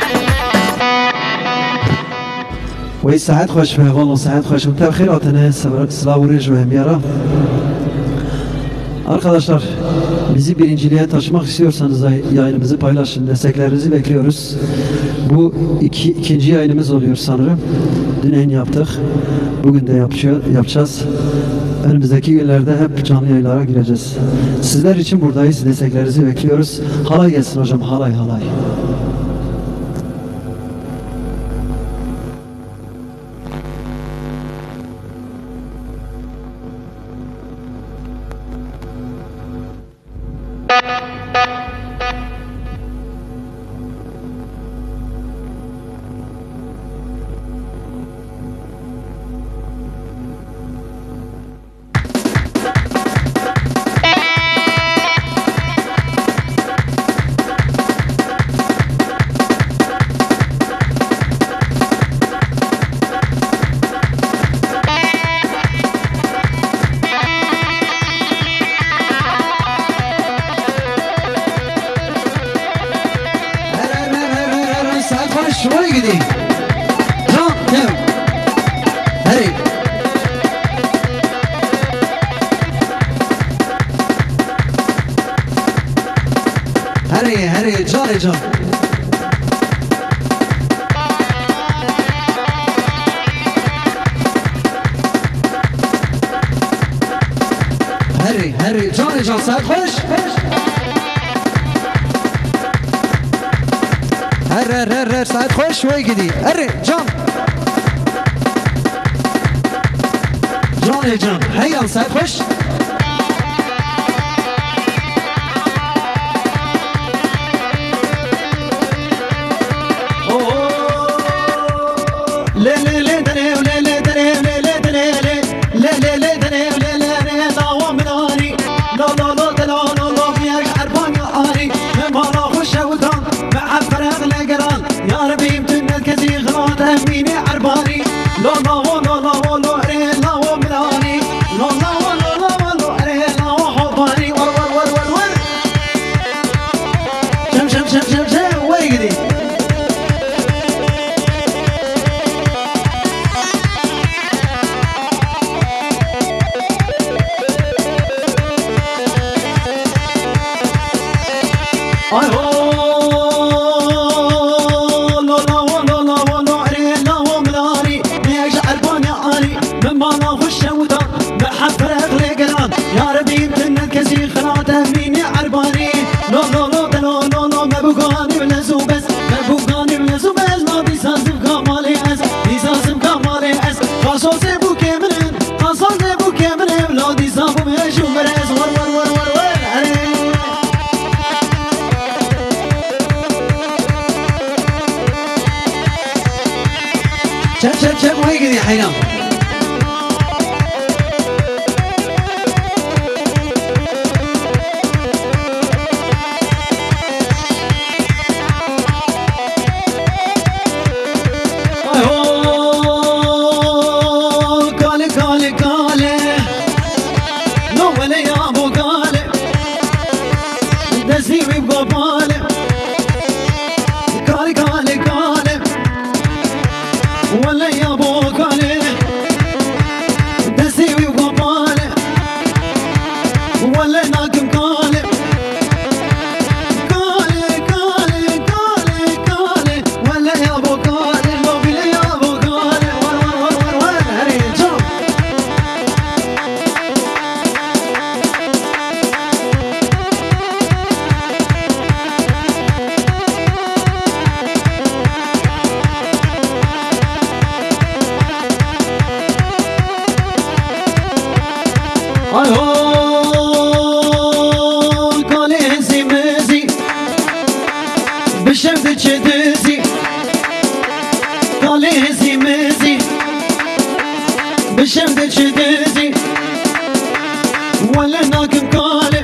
وی ساعت خوش به والله ساعت خوش متابع خیراتنه sıla vuruş ve hemyara. Arkadaşlar bizi birinciliğe taşımak istiyorsanız yayınımızı paylaşın, desteklerinizi bekliyoruz. Bu iki, ikinci yayınımız oluyor sanırım. Dün en yaptık, bugün de yapıyor, yapacağız. Önümüzdeki günlerde hep canlı yayınlara gireceğiz. Sizler için buradayız, desteklerinizi bekliyoruz. Halay gelsin hocam, halay halay. جان جان هری هری جان جان سعد خوش هر هر هر هر سعد خوش وی گیدی هری جان جان جان هیان سعد خوش لا لا لا دني ولا لا دني لا لا دني لا لا لا دني ولا لا لا لا ومناني لا لا لا لا لا لا يا حربان يا آري ما لا خوش ودان مع فرق القران يا ربي يمتن كثير غلط هميني عرباني لا لا لا لا لا لا ومناني لا لا لا لا لا لا وحباني ور ور ور ور ور شم شم شم شم شم ويقدي شم شم شم وهي كذي حينام قالي قالي قالي لو ولا يا ابو قالي دسيبي بقبالي قالي قالي قالي ولا يا ابو قالي دسيبي بقبالي ولا ناكم قالي قالي قالي قالي قالي ولا يا ابو قالي لو بلا يا ابو قالي ور ور ور ور ور هري جم بشمت چدزی کالی هزی مزی بشمت چدزی ولا ناکم کالی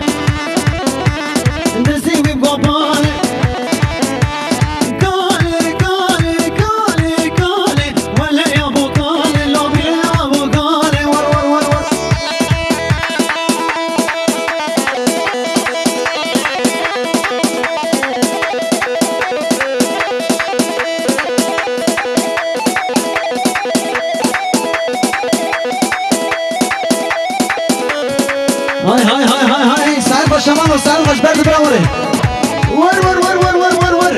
دزی بی بابالی کالی کالی کالی کالی ولا یا بو کالی لو بی یا بو کالی ور ور ور ور هاي هاي هاي هاي هاي سعد بشمان وسعد مشبر براوري ور ور ور ور ور ور ور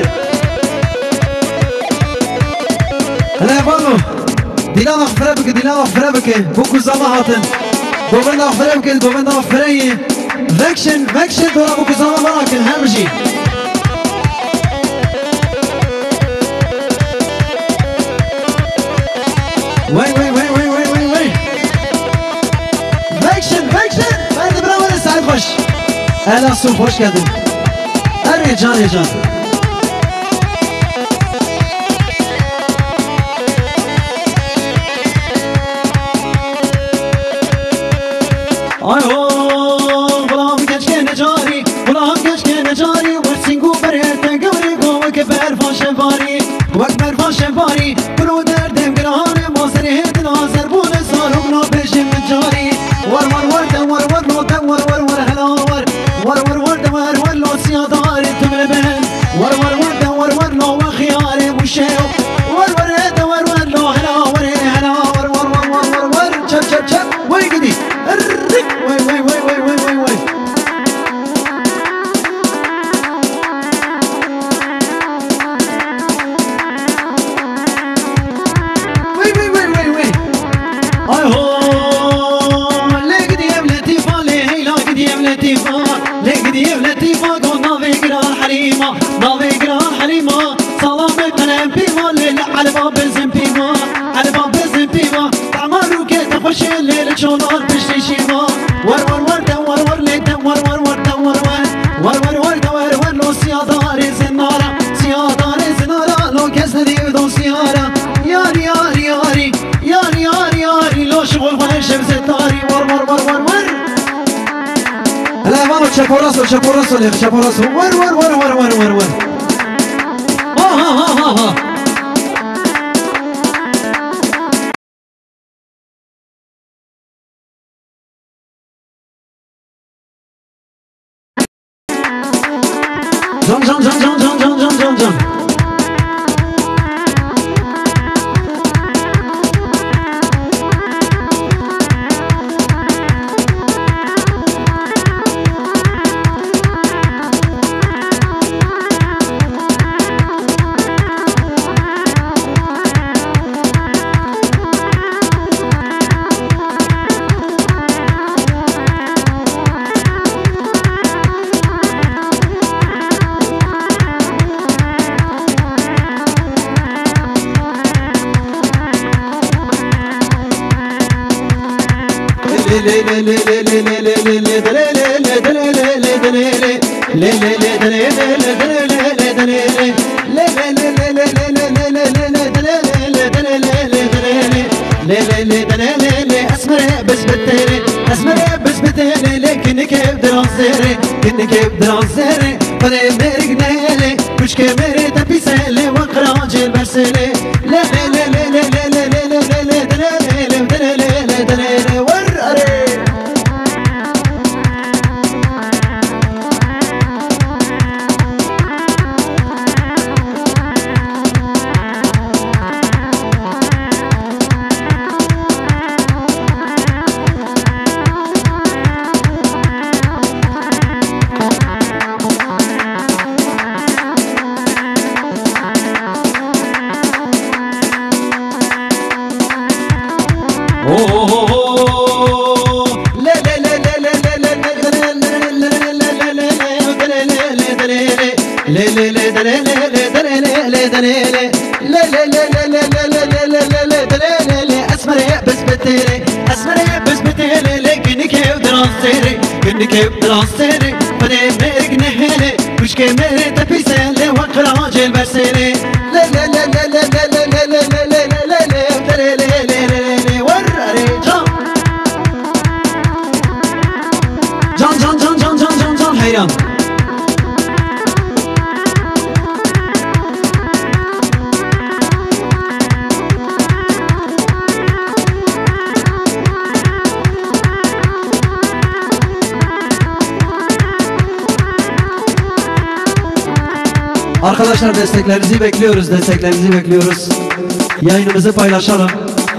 هلا بانو دينا نغفر بك دينا نغفر بك بوكو زما هاتن دوبن نغفر بك دوبن نغفر فاكشن فاكشن دورا بوكو زما مراكن همجي وي وي وي وي وي وي وي فاكشن فاكشن بعد براوري سعد خوش اهلا سو خوش geldin هري جان يا جان ايوه غلام keşke necari غلام keşke necari ورسينگو برهت قوري قوم كبر فاشباري وكبر فاشباري برو دردم گران مازري هد نازر بون صارم نو بجم جاري ور ور ور ور ور ور ور ور ور هلا ور ور ور ور ور ور لو سيادار تمر بهن şelleri çolar pişti şiva. Var var var da var var le da var var var da var var. Var var var da var var lo siyadar zinara. Siyadar zinara lo kesnedi do siyara. Yari yari yari yari yari yari lo şugul var şevzetari. Var var var var var. Hele vamos chaporazo chaporazo le chaporazo. Var var var var var var var. Ha ha ha ha ha. Can can can can can can can can can. اسمر بس بتري اسمر بس بتري لكن كيف دراسري كن كيف دراسري بده مرغنالي مش كمري تبيسلي وقراج البرسلي لا لا لا لا لا لا لا لا لا لا لا ورقري كيف دراسري بني مرق نهلي مش كمري تبيسلي وقراج البرسلي لا لا لا لا لا لا لا لا لا لا لا لا لا ورقري جان جان جان جان جان جان جان حيران Arkadaşlar desteklerinizi bekliyoruz, desteklerinizi bekliyoruz. Yayınımızı paylaşalım.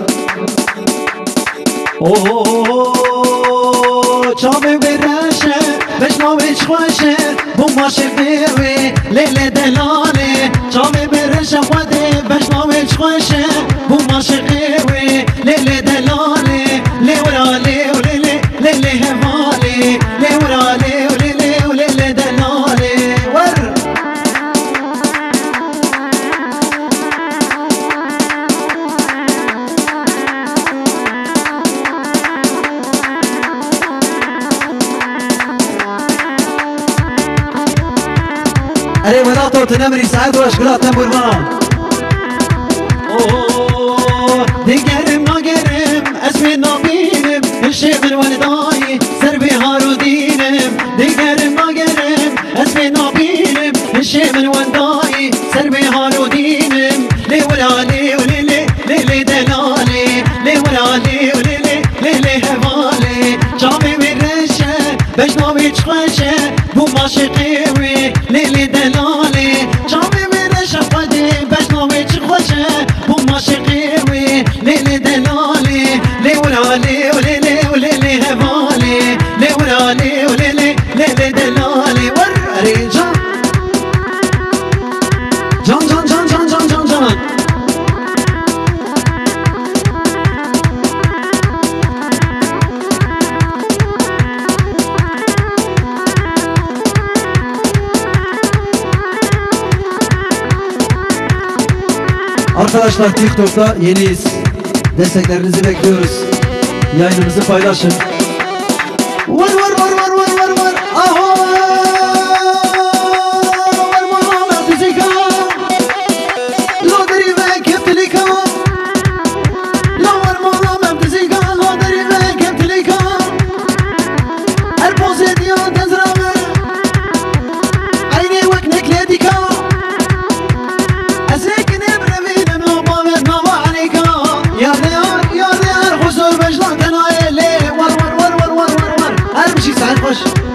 Ooo, çabuk bir reşe, beş maviç hoşe, bu maşı devi, lele delale. Çabuk bir reşe vade, beş maviç hoşe, bu maşı devi, lele delale. Levra lev lele, lele hevale, levra lev lele, lele delale. Var. أري ولا طرت نمري سعد وأشكرها تنبربنا. أوه دقرم نقرم اسمي نبينم الشيخ الولداي سربي هارودينم. دقرم نقرم اسمي نبينم الشيخ الولداي سربي هارودينم. لي ولا لي ولي لي لي دلالي لي ولا لي ولي لي لي هوالي. جامي بالرشة باش ناوي تخشى بو ماشي قوي ليلي دلالي. جامي بالرشة قدي باش ناوي تخشى بو ماشي قوي ليلي دلالي. لي ولا لي ولي لي ولي لي هوالي لي ولا لي ولي لي لي دلالي. ورقري جان جان جان جان جان جان جان جان Arkadaşlar TikTok'ta yeniyiz. Desteklerinizi bekliyoruz. Yayınımızı paylaşın. Var var var var var var var. Aha! Var var müzika. Loderi ve keptilika. La var var müzika. Loderi ve keptilika. Her poze diyor tezrame. Aynı vak nekledika. Esekin ebrevine noma ve noma alika. Ya diyar ya diyar huzur beclan tenayeli. Var var var var var var var. Her bir şey sen hoş.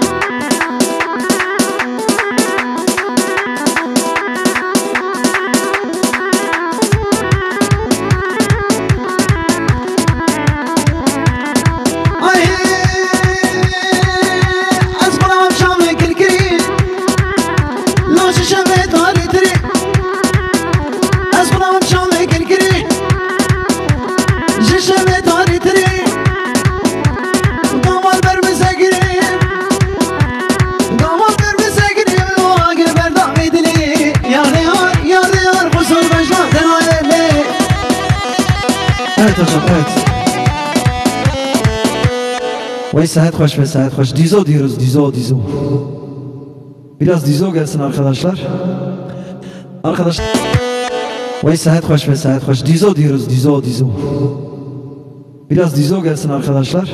Evet hocam, evet. Vay saat hoş ve saat hoş. Dizo diyoruz, dizo, dizo. Biraz dizo gelsin arkadaşlar. Arkadaşlar. Vay saat hoş ve saat hoş. Dizo diyoruz, dizo, dizo. Biraz dizo gelsin arkadaşlar.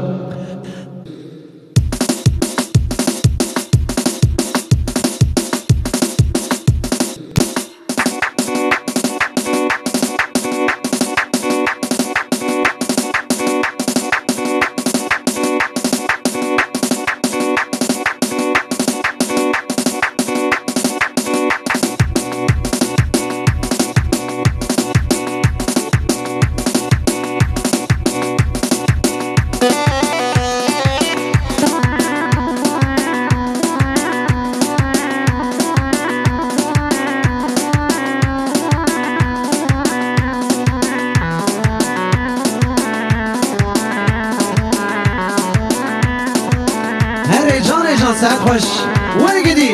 ساعت خوش وين قدي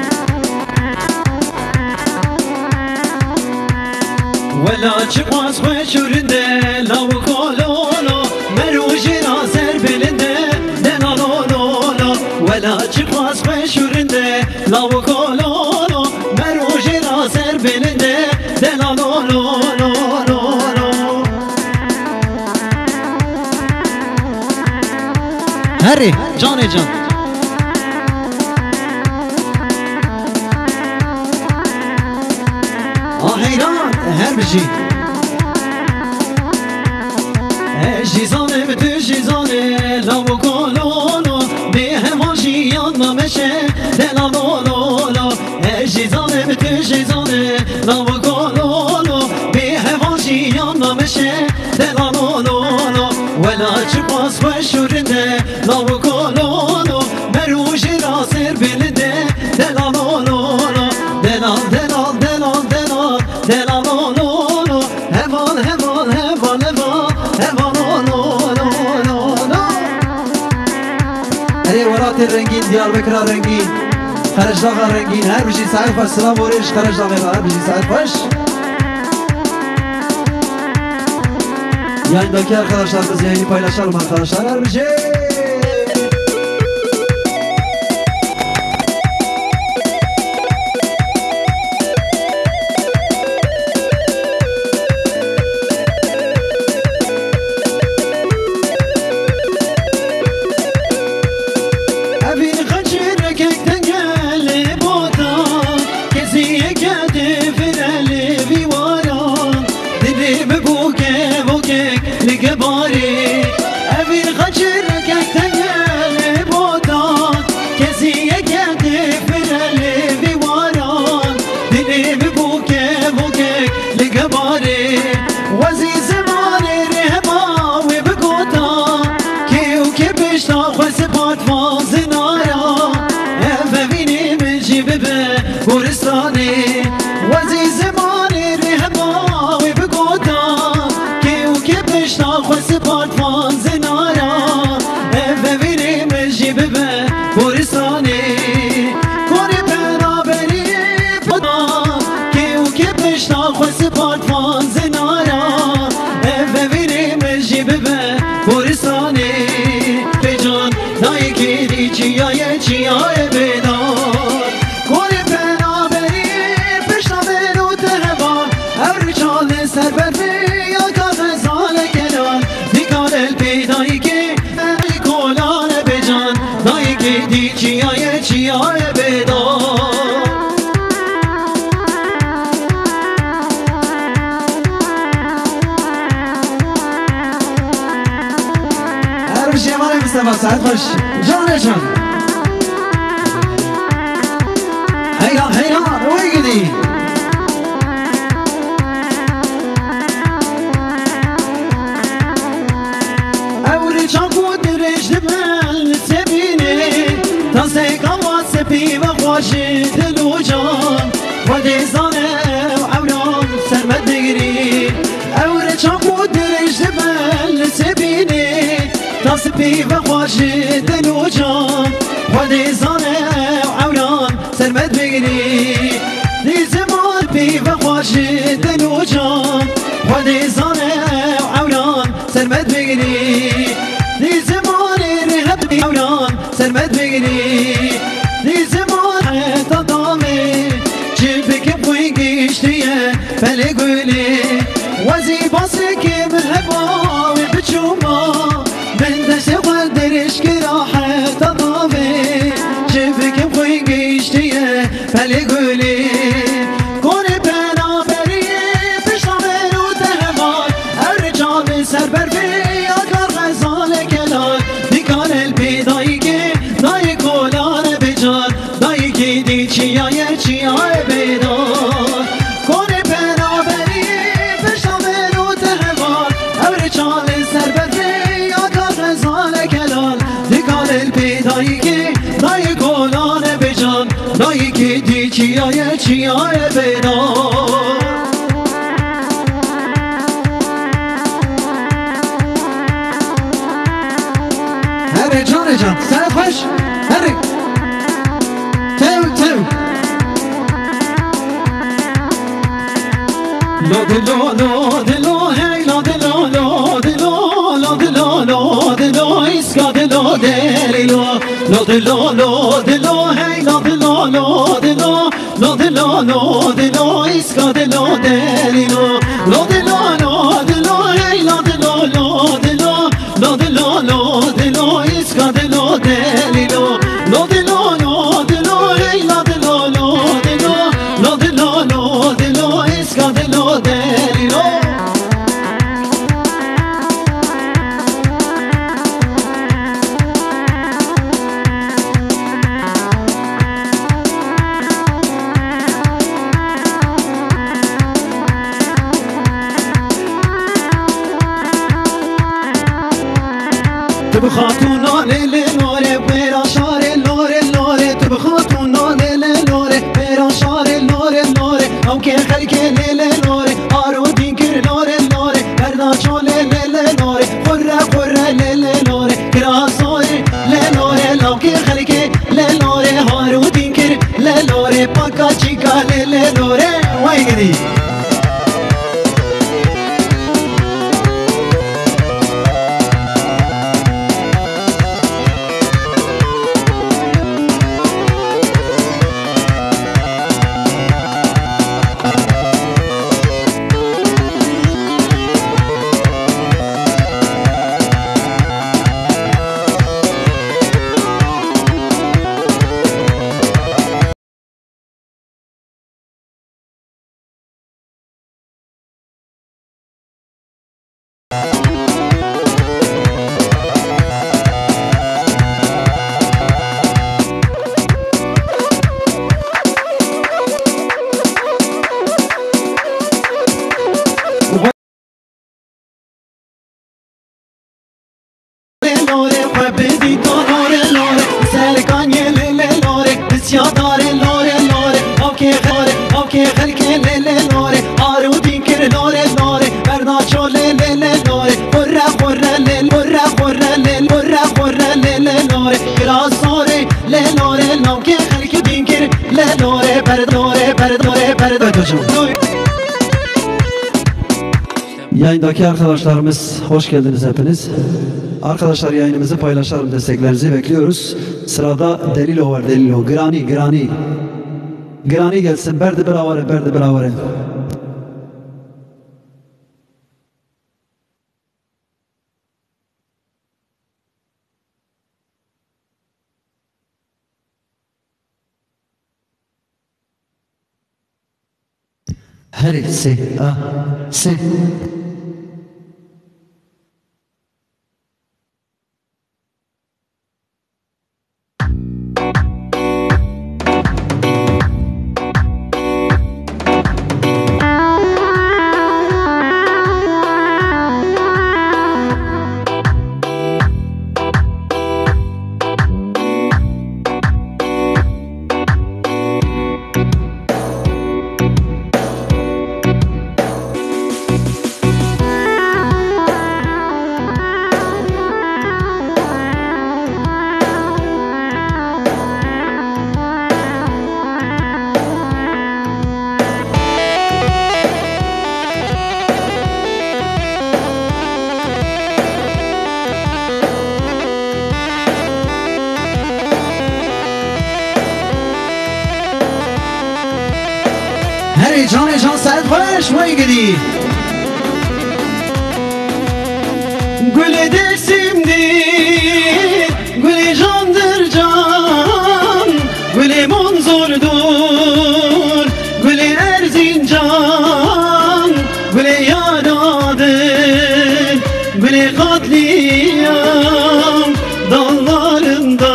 ولا çıkmaz خوش ورنده لو كولولو مروجي ناصر بلنده دنالولولو ولا çıkmaz خوش ورنده لو كولولو مروجي ناصر بلنده دنالولولو هري جاني جان حیران هر بشی جیزانه به تو جیزانه لو کلولو به هماشی یاد نمشه دلالولولو جیزانه به تو جیزانه لو کلولو به هماشی یاد نمشه دلالولولو ولا چپاس بشورنده لو کلولو مروجی را سر بلنده دلالولولو دلال دلال دلال دلال دلالولولو همان همان همان همان همانولولولو ای ورات رنگین دیاربکر رنگین خرجداغ رنگین هر بشی سعید باش سلام ورش خرجداغ هر بشی سعید باش yayındaki arkadaşlarımız yayını paylaşalım arkadaşlar her bişi Boris دی چیای چیای بیدار هر بشی مالی مصطفى سعد خوش جانه جان حیران حیران روی گدی اولی چاکو درش دبل سبینه تا سیکاوا سپی و خوش دلو جان و دیزانه و عوران سرمت بگیری اولی چاکو درش دبل سبینه تا سپی و خوش دلو جان و دیزانه و عوران سرمت بگیری دیزمان پی و خوش دلو جان و دیزانه و عوران سرمت بگیری دی زمان رهب بی عوران سرمت بگیری دی زمان حتا دامه چی بکم خوی گشتیه بله گولی وزی باسه که مهبا و بچوما من دست خود درش کرا حتا دامه چی بکم خوی گشتیه بله گولی کنه پنا بریه پشتا برو تهمان هر رجال سر بر بی چیای چیای بیدار کنه بنابری پشتا برو تهوار اور چال سر بدری یا کار زال کلال دیگال البیدایی که دای گلان بجان دایی که دی چیای چیای بیدار هر جان جان سر خوش هر لا دلو لا دلو هی لا دلو لا دلو لا دلو لا دلو اسکا دلو دلو لا دلو لا دلو هی لا دلو لا دلو لا دلو لا دلو اسکا دلو دلو لا دلو لا دلو هی لا دلو لا دلو لا دلو لا دلو اسکا دلو دلو لا دلو لا دلو هی لا دلو لا دلو لا دلو لا دلو اسکا دلو دلو تب خاتونا لیل نوره برا شار لوره لوره تب خاتونا لیل نوره برا شار لوره لوره او که خلک لیل نوره آرو دینکر لوره لوره بردا چول لیل نوره خره خره لیل نوره کراسوره لیل نوره او که خلک لیل نوره آرو دینکر لیل نوره پاکا چیکا لیل نوره وای گدی Yayındaki arkadaşlarımız hoş geldiniz hepiniz. Arkadaşlar yayınımızı paylaşalım, desteklerinizi bekliyoruz. Sırada Delilo var, Delilo. Grani, Grani. Grani gelsin, berdi biravare, berdi biravare. هري سي اه سي هري جاني جان سعد باش ويقدي قولي درسم دي قولي جان در جان قولي منظور دور قولي ارزين جان قولي يا نادر قولي katliam dallarında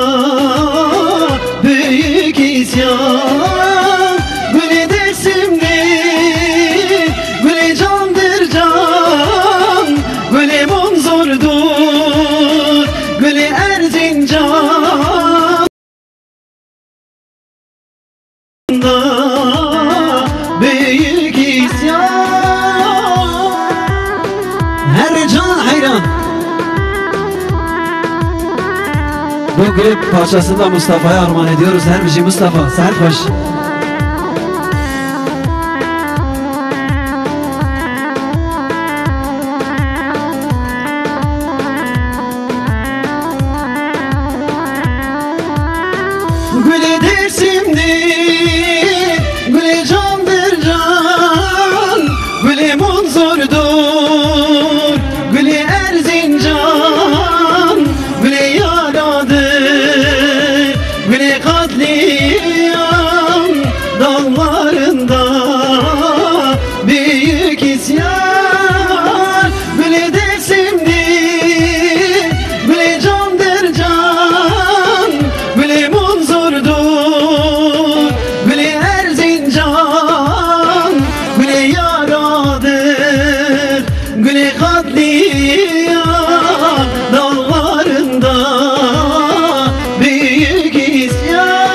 büyük isyan Gülü dersimdi Gülü candır can Gülü munzurdur Gülü Erzincan büyük isyan Her can hayran. Bu klip parçasını da Mustafa'ya armağan ediyoruz. Her bir şey Mustafa. Serhat hoş. Gülü dersimdi Gülü candır can Gülü munzurdur Gülü Erzincan Gülü yaradır Gülü katliam dallarında büyük isyan Gülü dersimdi Gülü candır can Gülü munzurdur Gülü Erzincan Gülü yaradır Gülü katliam dallarında büyük isyan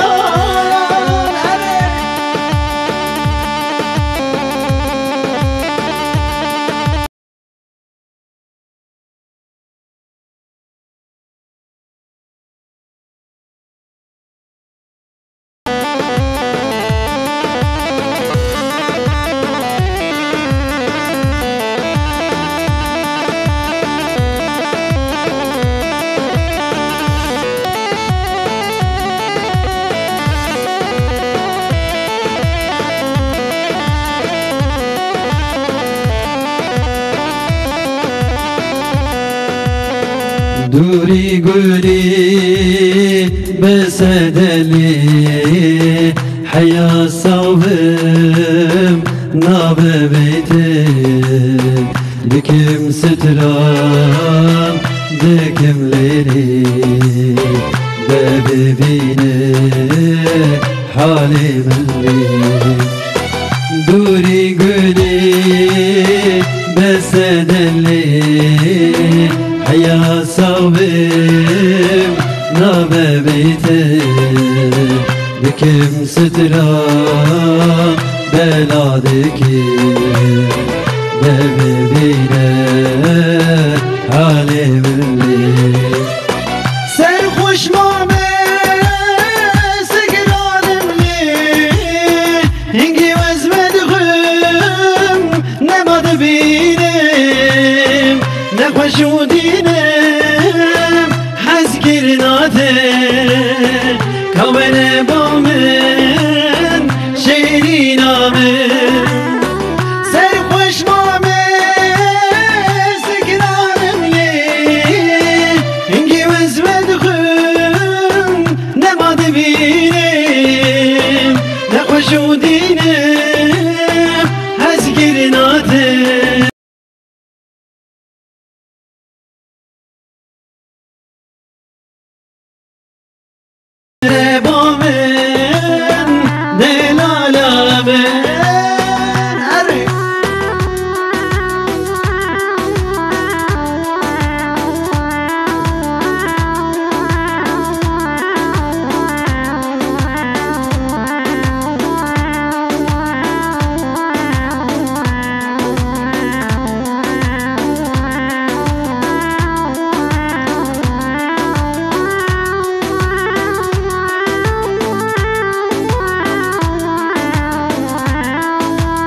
Duri guri besedeli Hayya savım nabe beytim Dikim sıtram dikimleri De bebine halimli Duri guri besedeli Hayya savim nabe beytim Dikim sıtıra beladaki Devebine halimli Serhoş mame sigaranimli Hingi vezmedğim ne madı binim Ne hoşudinim hazgirnate Kavene bamen şehrin amen Serhoş mame sigaranimli Hingi vezmedğim ne madı binim Ne hoşudinim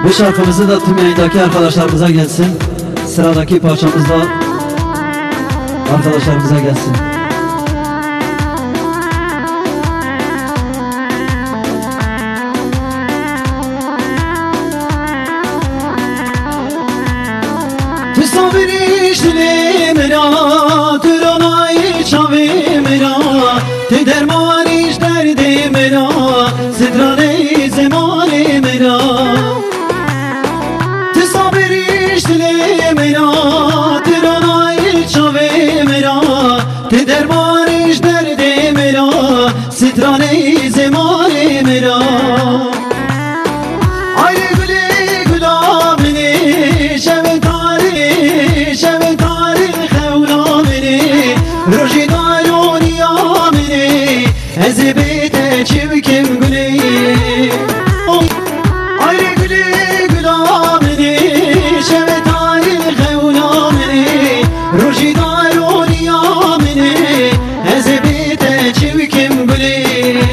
Bu şarkımızı da tüm yayındaki arkadaşlarımıza gelsin. Sıradaki parçamız da arkadaşlarımıza gelsin. Sabri işli mera, Türanay çavi mera, Te derman iş derdi mera, Sidrane zemani mera. Te sabri işli mera, Türanay çavi mera, Te derman iş derdi mera, Sidrane zemani mera. Ezibete çivkim gülü Ayrı gülü gülamini Şevetayil xevlamini Rojidar oliyamini Ezibete çivkim gülü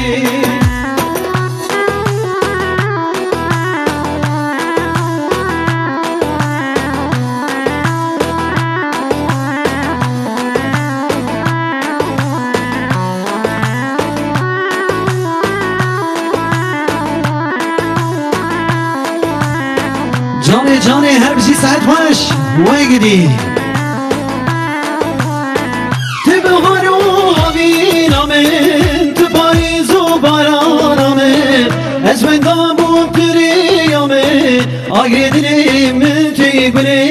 Canı canı her bir şey sahip baş Vay gidi Te beharu havin amen Te parizu baran amen Ez vendamum tiri amen Agredlim te güle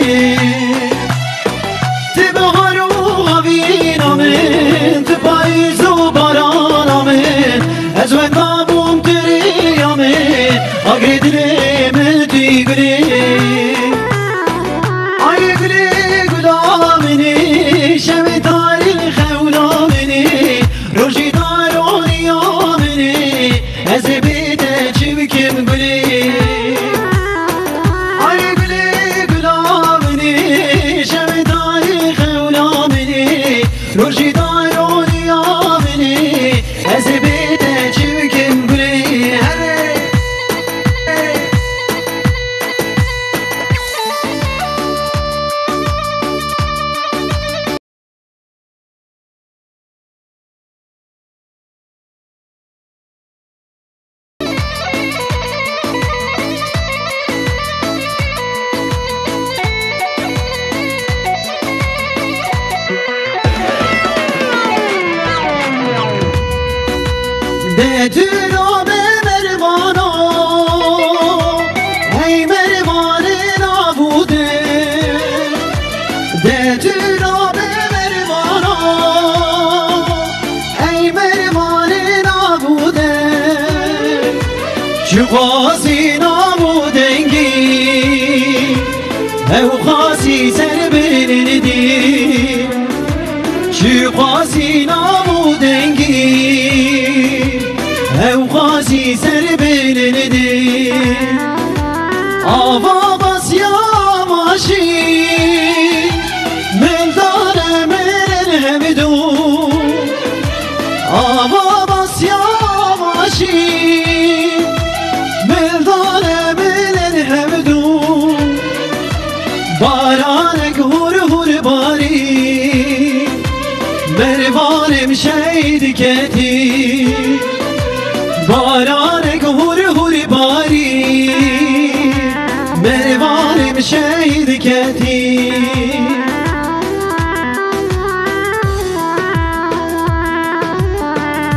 Te beharu havin amen Te parizu baran amen Ez vendamum tiri amen Agredlim te güle Ezibete çivkim gülü Ay gülü gülamini Şevedari xevlamini Rojidar oliyamini Ezibete çivkim gülü Betülo be mervano Ey mervane nabude Betülo be mervano Ey mervane nabude Şu gasi nabudengi Ev gasi serbenildi Şu gasi nabudengi Ev gazi serbeledi Ava bas yamaşi Meldane meren hevdu Ava bas yamaşi Meldane meren hevdu Baranek hur hur bari Mervanem şeydi keti